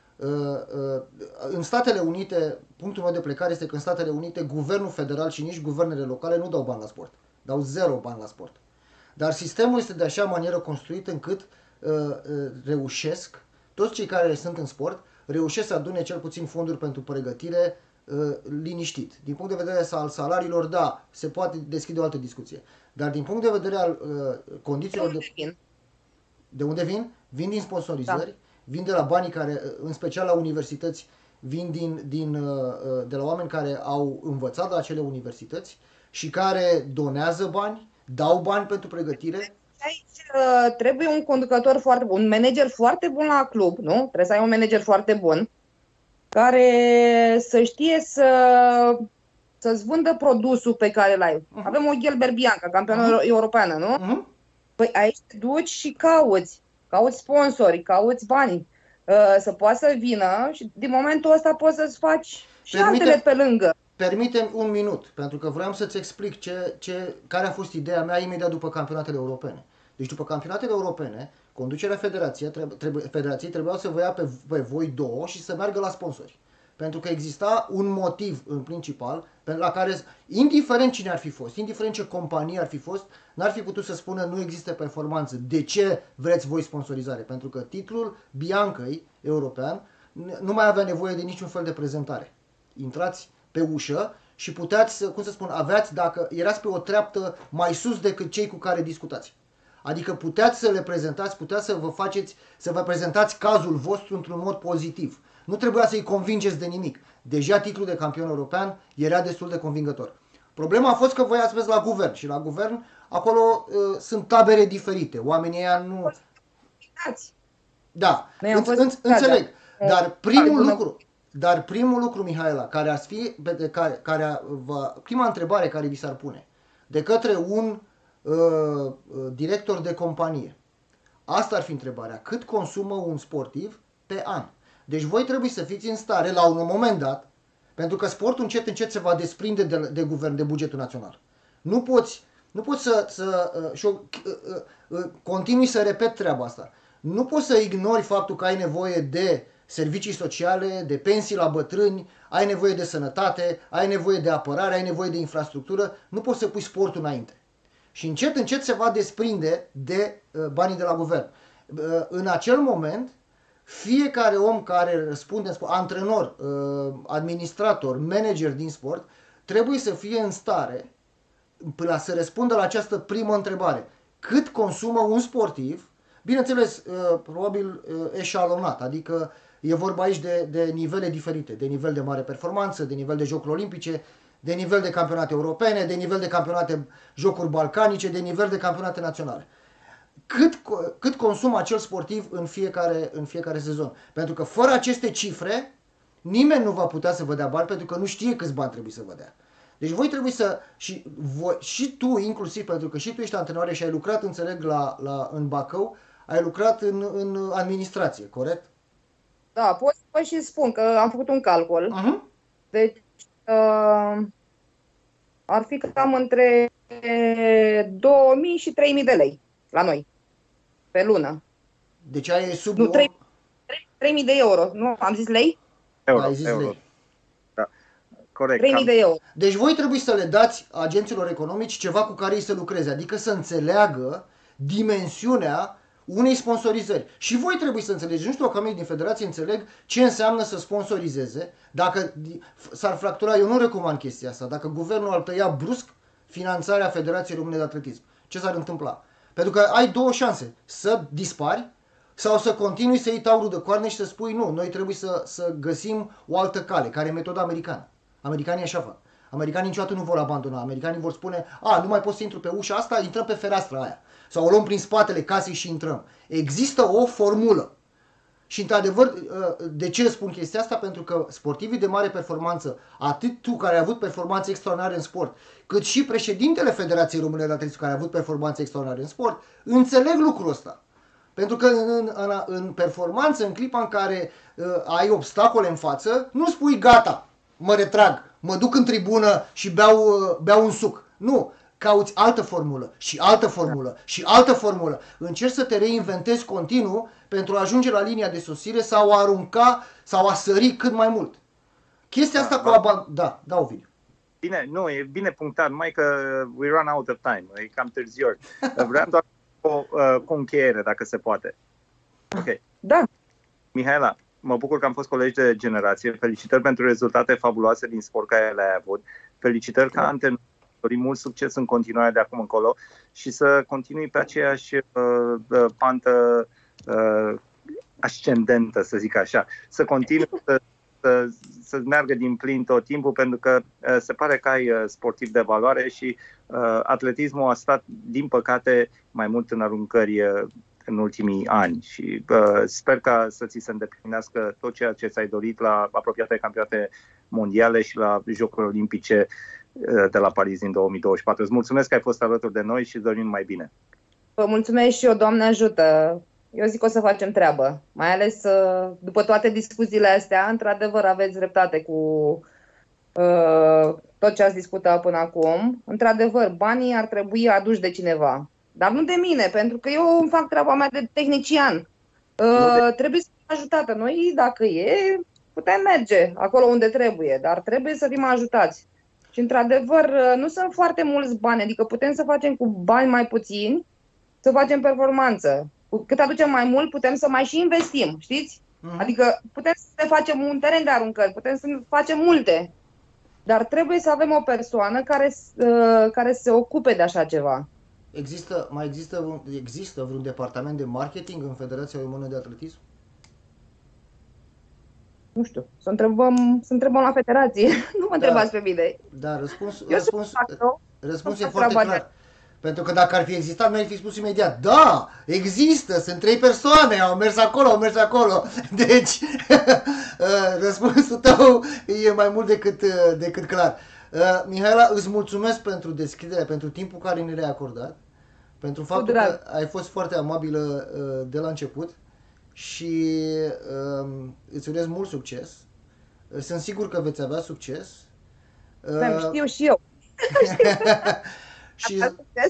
în Statele Unite, punctul meu de plecare este că în Statele Unite guvernul federal și nici guvernele locale nu dau bani la sport. Dau 0 bani la sport. Dar sistemul este de așa manieră construit încât reușesc, toți cei care sunt în sport, reușesc să adune cel puțin fonduri pentru pregătire liniștit. Din punct de vedere al salariilor, da, se poate deschide o altă discuție. Dar din punct de vedere al condițiilor de unde vin? Vin din sponsorizări, vin de la banii care, în special la universități, vin de la oameni care au învățat la acele universități și care donează bani, dau bani pentru pregătire. Aici trebuie un conducător foarte bun, un manager foarte bun la club, nu? Trebuie să ai un manager foarte bun care să știe să-ți vândă produsul pe care îl ai. Avem o Gelber Bianca, campioană europeană, nu? Păi aici te duci și cauți sponsori, cauți bani, să poată să vină și din momentul ăsta poți să-ți faci și altele pe lângă. Permite-mi un minut, pentru că vreau să-ți explic care a fost ideea mea imediat după campionatele europene. Deci după campionatele europene, conducerea federației trebuia să vă ia pe voi două și să meargă la sponsori. Pentru că exista un motiv în principal la care, indiferent cine ar fi fost, indiferent ce companie ar fi fost, n-ar fi putut să spună nu există performanță. De ce vreți voi sponsorizare? Pentru că titlul Biancăi european nu mai avea nevoie de niciun fel de prezentare. Intrați pe ușă și puteați, dacă erați pe o treaptă mai sus decât cei cu care discutați. Adică puteați să le prezentați, puteați să vă prezentați cazul vostru într-un mod pozitiv. Nu trebuia să-i convingeți de nimic. Deja titlul de campion european era destul de convingător. Problema a fost că voi ați mers la guvern și la guvern acolo sunt tabere diferite. Oamenii ăia nu... Da, înțeleg. Dar primul lucru, Mihaela, prima întrebare care vi s-ar pune de către un director de companie, asta ar fi întrebarea. Cât consumă un sportiv pe an? Deci voi trebuie să fiți în stare, la un moment dat, pentru că sportul încet se va desprinde de guvern, de bugetul național. Nu poți Nu pot continui să repet treaba asta. Nu poți să ignori faptul că ai nevoie de servicii sociale, de pensii la bătrâni, ai nevoie de sănătate, ai nevoie de apărare, ai nevoie de infrastructură. Nu poți să pui sportul înainte. Și încet, încet se va desprinde de banii de la guvern. În acel moment, fiecare om care răspunde, antrenor, administrator, manager din sport, trebuie să fie în stare să răspundă la această primă întrebare. Cât consumă un sportiv? Bineînțeles, probabil eșalonat, adică e vorba aici de nivele diferite, de nivel de mare performanță, de nivel de jocuri olimpice, de nivel de campionate europene, de nivel de campionate jocuri balcanice, de nivel de campionate naționale. Cât consumă acel sportiv în fiecare sezon? Pentru că fără aceste cifre, nimeni nu va putea să vă dea bani, pentru că nu știe câți bani trebuie să vă dea. Deci voi trebuie să, și tu inclusiv, pentru că și tu ești antrenoare și ai lucrat, înțeleg, în Bacău, ai lucrat în administrație, corect? Da, pot și spun că am făcut un calcul. Deci ar fi cam între 2000 și 3000 de lei la noi, pe lună. Deci ai sub... Nu, 3000 de euro. Nu, am zis lei? Euro. Da, corect. 3000 de euro. Deci voi trebuie să le dați agenților economici ceva cu care ei să lucreze, adică să înțeleagă dimensiunea unei sponsorizări. Și voi trebuie să înțelegeți, nu știu dacă oamenii din federație înțeleg ce înseamnă să sponsorizeze. Dacă s-ar fractura, eu nu recomand chestia asta, dacă guvernul ar tăia brusc finanțarea Federației Române de Atletism, ce s-ar întâmpla? Pentru că ai două șanse, să dispari sau să continui să iei taurul de coarne și să spui nu, noi trebuie să găsim o altă cale, care e metoda americană. Americanii așa fac. Americanii niciodată nu vor abandona. Americanii vor spune, nu mai pot să intru pe ușa asta, intrăm pe fereastra aia. Sau o luăm prin spatele casei și intrăm. Există o formulă. Și într-adevăr, de ce spun chestia asta? Pentru că sportivii de mare performanță, atât tu care ai avut performanțe extraordinare în sport, cât și președintele Federației Române de Atletism care a avut performanțe extraordinare în sport, înțeleg lucrul ăsta. Pentru că în performanță, în clipa în care ai obstacole în față, nu spui gata, mă retrag, mă duc în tribună și beau un suc. Nu, cauți altă formulă și altă formulă și altă formulă. Încerci să te reinventezi continuu pentru a ajunge la linia de sosire sau a arunca sau a sări cât mai mult. Chestia asta Da, Ovidiu. Bine, nu, e bine punctat, numai că we run out of time, e cam târziu. Vreau doar cu încheiere, dacă se poate. Ok. Da. Mihaela, mă bucur că am fost colegi de generație. Felicitări pentru rezultate fabuloase din sport care le-ai avut. Felicitări ca antrenor. Dorim mult succes în continuare de acum încolo și să continui pe aceeași pantă ascendentă, să zic așa. Să continui să meargă din plin tot timpul, pentru că se pare că ai sportiv de valoare și atletismul a stat, din păcate, mai mult în aruncări în ultimii ani și sper ca să ți se îndeplinească tot ceea ce ți-ai dorit la apropiate campionate mondiale și la Jocuri Olimpice de la Paris din 2024. Îți mulțumesc că ai fost alături de noi și îți dorim mai bine. Vă mulțumesc și eu, Doamne ajută. Eu zic că o să facem treabă. Mai ales după toate discuțiile astea, într-adevăr aveți dreptate cu tot ce ați discutat până acum. Într-adevăr, banii ar trebui aduși de cineva. Dar nu de mine, pentru că eu îmi fac treaba mea de tehnician. Trebuie să fim ajutată. Noi, dacă putem merge acolo unde trebuie, dar trebuie să fim ajutați. Și într-adevăr, nu sunt foarte mulți bani, adică putem să facem cu bani mai puțini, să facem performanță. Cât aducem mai mult, putem să mai și investim, știți? Adică putem să facem un teren de aruncări, putem să facem multe. Dar trebuie să avem o persoană care se ocupe de așa ceva. Există vreun departament de marketing în Federația Română de Atletism? Nu știu, să întrebăm la federație. Nu mă întrebați pe mine. Da, răspunsul e foarte clar. Pentru că dacă ar fi existat, mi-ai fi spus imediat, da, există, sunt 3 persoane, au mers acolo. Deci, răspunsul tău e mai mult decât clar. Mihaela, îți mulțumesc pentru deschidere, pentru timpul care ne l-ai acordat, pentru faptul că ai fost foarte amabilă de la început și îți urez mult succes. Sunt sigur că veți avea succes. Știu și eu. Și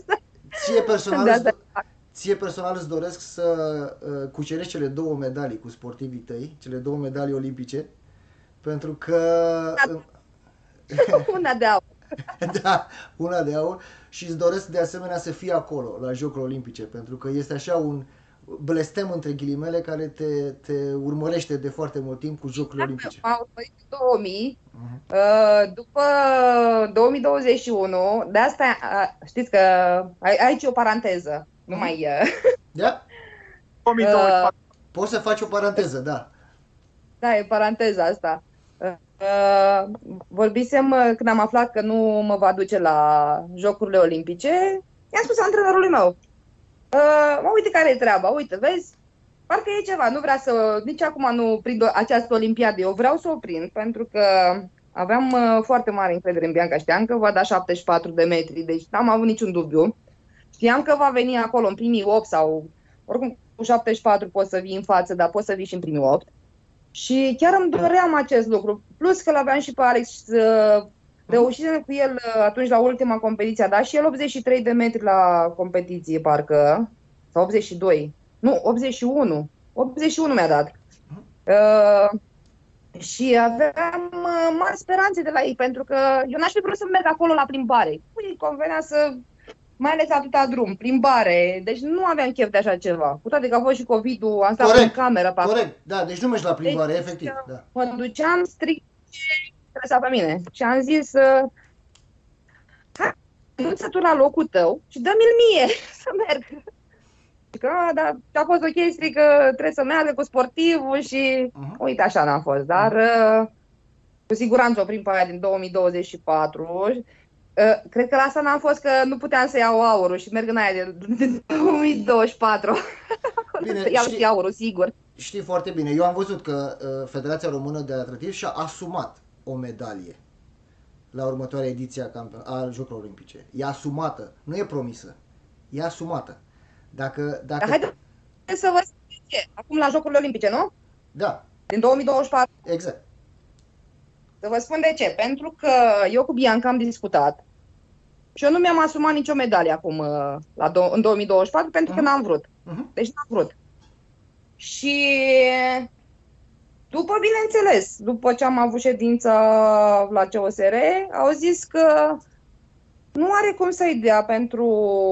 ție personal îți doresc să cucerești cele 2 medalii cu sportivii tăi, cele 2 medalii olimpice, pentru că... Una de aur. Da, una de aur. Și îți doresc de asemenea să fii acolo, la Jocurile Olimpice, pentru că este așa un blestem între ghilimele care te urmărește de foarte mult timp cu Jocurile Olimpice. Am urmărit 2000, după 2021, de asta știți că aici e o paranteză, nu mai e. Da? Poți să faci o paranteză, da. Da, e paranteza asta. Vorbisem când am aflat că nu mă va duce la Jocurile Olimpice, i-am spus antrenorului meu, uite care e treaba, uite, vezi, parcă e ceva, nu vrea să, nici acum nu prind această olimpiadă, eu vreau să o prind, pentru că aveam foarte mare încredere în Bianca, știam că va da 74 de metri, deci n-am avut niciun dubiu, știam că va veni acolo în primii 8 sau, oricum cu 74 poți să vii în față, dar poți să vii și în primii 8. Și chiar îmi doream acest lucru, plus că l-aveam și pe Alex, reușisem cu el atunci la ultima competiție, a dat și el 83 de metri la competiție, parcă, sau 82, nu, 81 mi-a dat. Și aveam mari speranțe de la ei, pentru că eu n-aș fi vrut să merg acolo la plimbare. Îi convenea să, mai ales atâta drum, plimbare, deci nu aveam chef de așa ceva. Cu toate că a fost și COVID-ul, am stat în cameră. Corect, da, deci nu mergi la plimbare, deci, efectiv. Da. Mă duceam strict ce interesa pe mine și am zis, hai, du-ți tu la locul tău și dă-mi-l mie să merg. Că, dar a fost o chestie că trebuie să meargă cu sportivul și uite așa n-a fost, dar cu siguranță o prim pe aia din 2024. Cred că la asta n-am fost, că nu puteam să iau aurul și merg în aia de 2024. Bine, iau și aurul, sigur. Știi foarte bine. Eu am văzut că Federația Română de Atletism și-a asumat o medalie la următoarea ediție a Jocurilor Olimpice. E asumată, nu e promisă. E asumată. Dacă... Dar haideți să vă spun ce. Acum la Jocurile Olimpice, nu? Da. Din 2024. Exact. Să vă spun de ce. Pentru că eu cu Bianca am discutat și eu nu mi-am asumat nicio medalie acum în 2024 pentru că n-am vrut. Deci n-am vrut. Și după, bineînțeles, după ce am avut ședința la COSR, au zis că nu are cum să-i dea pentru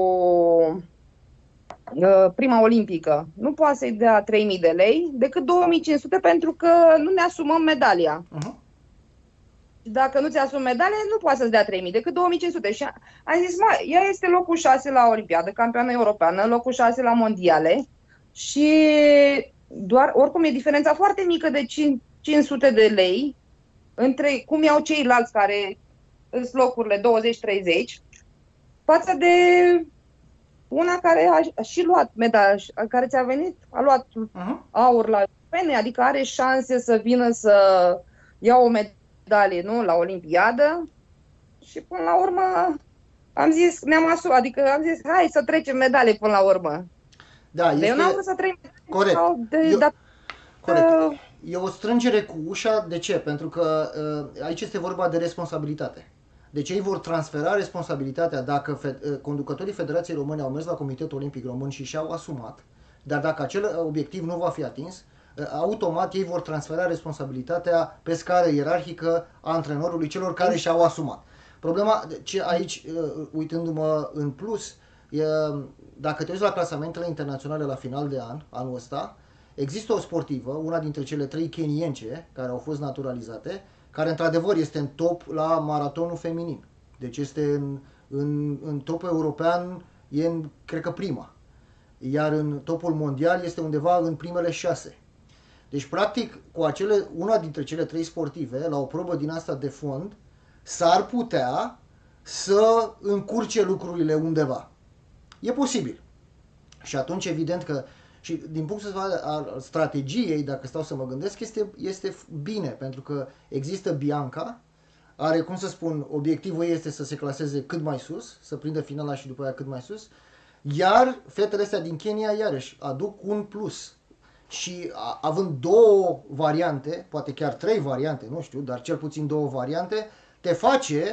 prima olimpică. Nu poate să-i dea 3.000 de lei decât 2.500 pentru că nu ne asumăm medalia. Dacă nu ți asumi medalie, nu poate să-ți dea 3.000 decât 2.500. Și am zis, ea este locul 6 la Olimpiadă, campioană europeană, locul 6 la mondiale și doar, oricum e diferența foarte mică de 500 de lei între cum iau ceilalți care sunt locurile 20-30 față de una care a și luat medalia, care ți-a venit, a luat aur la europene, adică are șanse să vină să ia o medalie, nu, la Olimpiadă. Și până la urmă am zis, adică am zis, hai să trecem medalie până la urmă. Da, eu n-am vrut să trec corect. Corect. E o strângere cu ușa. De ce? Pentru că aici este vorba de responsabilitate. Deci ei vor transfera responsabilitatea dacă conducătorii Federației Române au mers la Comitetul Olimpic Român și și-au asumat, dar dacă acel obiectiv nu va fi atins, automat ei vor transfera responsabilitatea pe scară ierarhică a antrenorului celor care și-au asumat. Problema aici, uitându-mă în plus, dacă te uiți la clasamentele internaționale la final de an, anul ăsta, există o sportivă, una dintre cele 3 kenience care au fost naturalizate, care într-adevăr este în top la maratonul feminin. Deci este în topul european, cred că prima. Iar în topul mondial este undeva în primele 6. Deci, practic, cu una dintre cele 3 sportive, la o probă din asta de fond, s-ar putea să încurce lucrurile undeva. E posibil. Și atunci, evident că, și din punctul de vedere al strategiei, dacă stau să mă gândesc, este bine, pentru că există Bianca, are, cum să spun, obiectivul este să se claseze cât mai sus, să prindă finala și după aia cât mai sus, iar fetele astea din Kenya, iarăși, aduc un plus. Și având 2 variante, poate chiar 3 variante, nu știu, dar cel puțin 2 variante, te face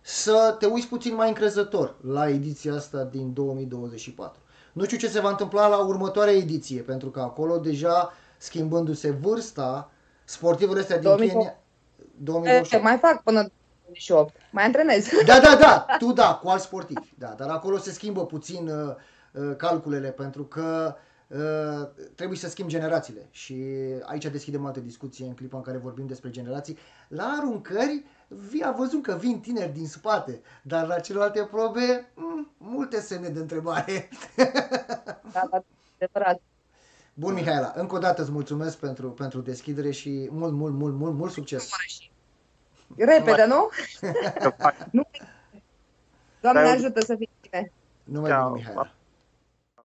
să te uiți puțin mai încrezător la ediția asta din 2024. Nu știu ce se va întâmpla la următoarea ediție, pentru că acolo deja schimbându-se vârsta, sportivele astea din Kenya... 2028. Mai fac până 2028. Mai antrenez. Da, tu da, cu alți sportivi. Da, dar acolo se schimbă puțin calculele, pentru că trebuie să schimb generațiile. Și aici deschidem altă discuție în clipa în care vorbim despre generații. La aruncări a văzut că vin tineri din spate, dar la celelalte probe multe semne de întrebare. Da, adevărat. Bun, Mihaela, încă o dată îți mulțumesc pentru deschidere și mult succes. Repede, nu? Doamne ajută să fie bine. Numai bine, Mihaela.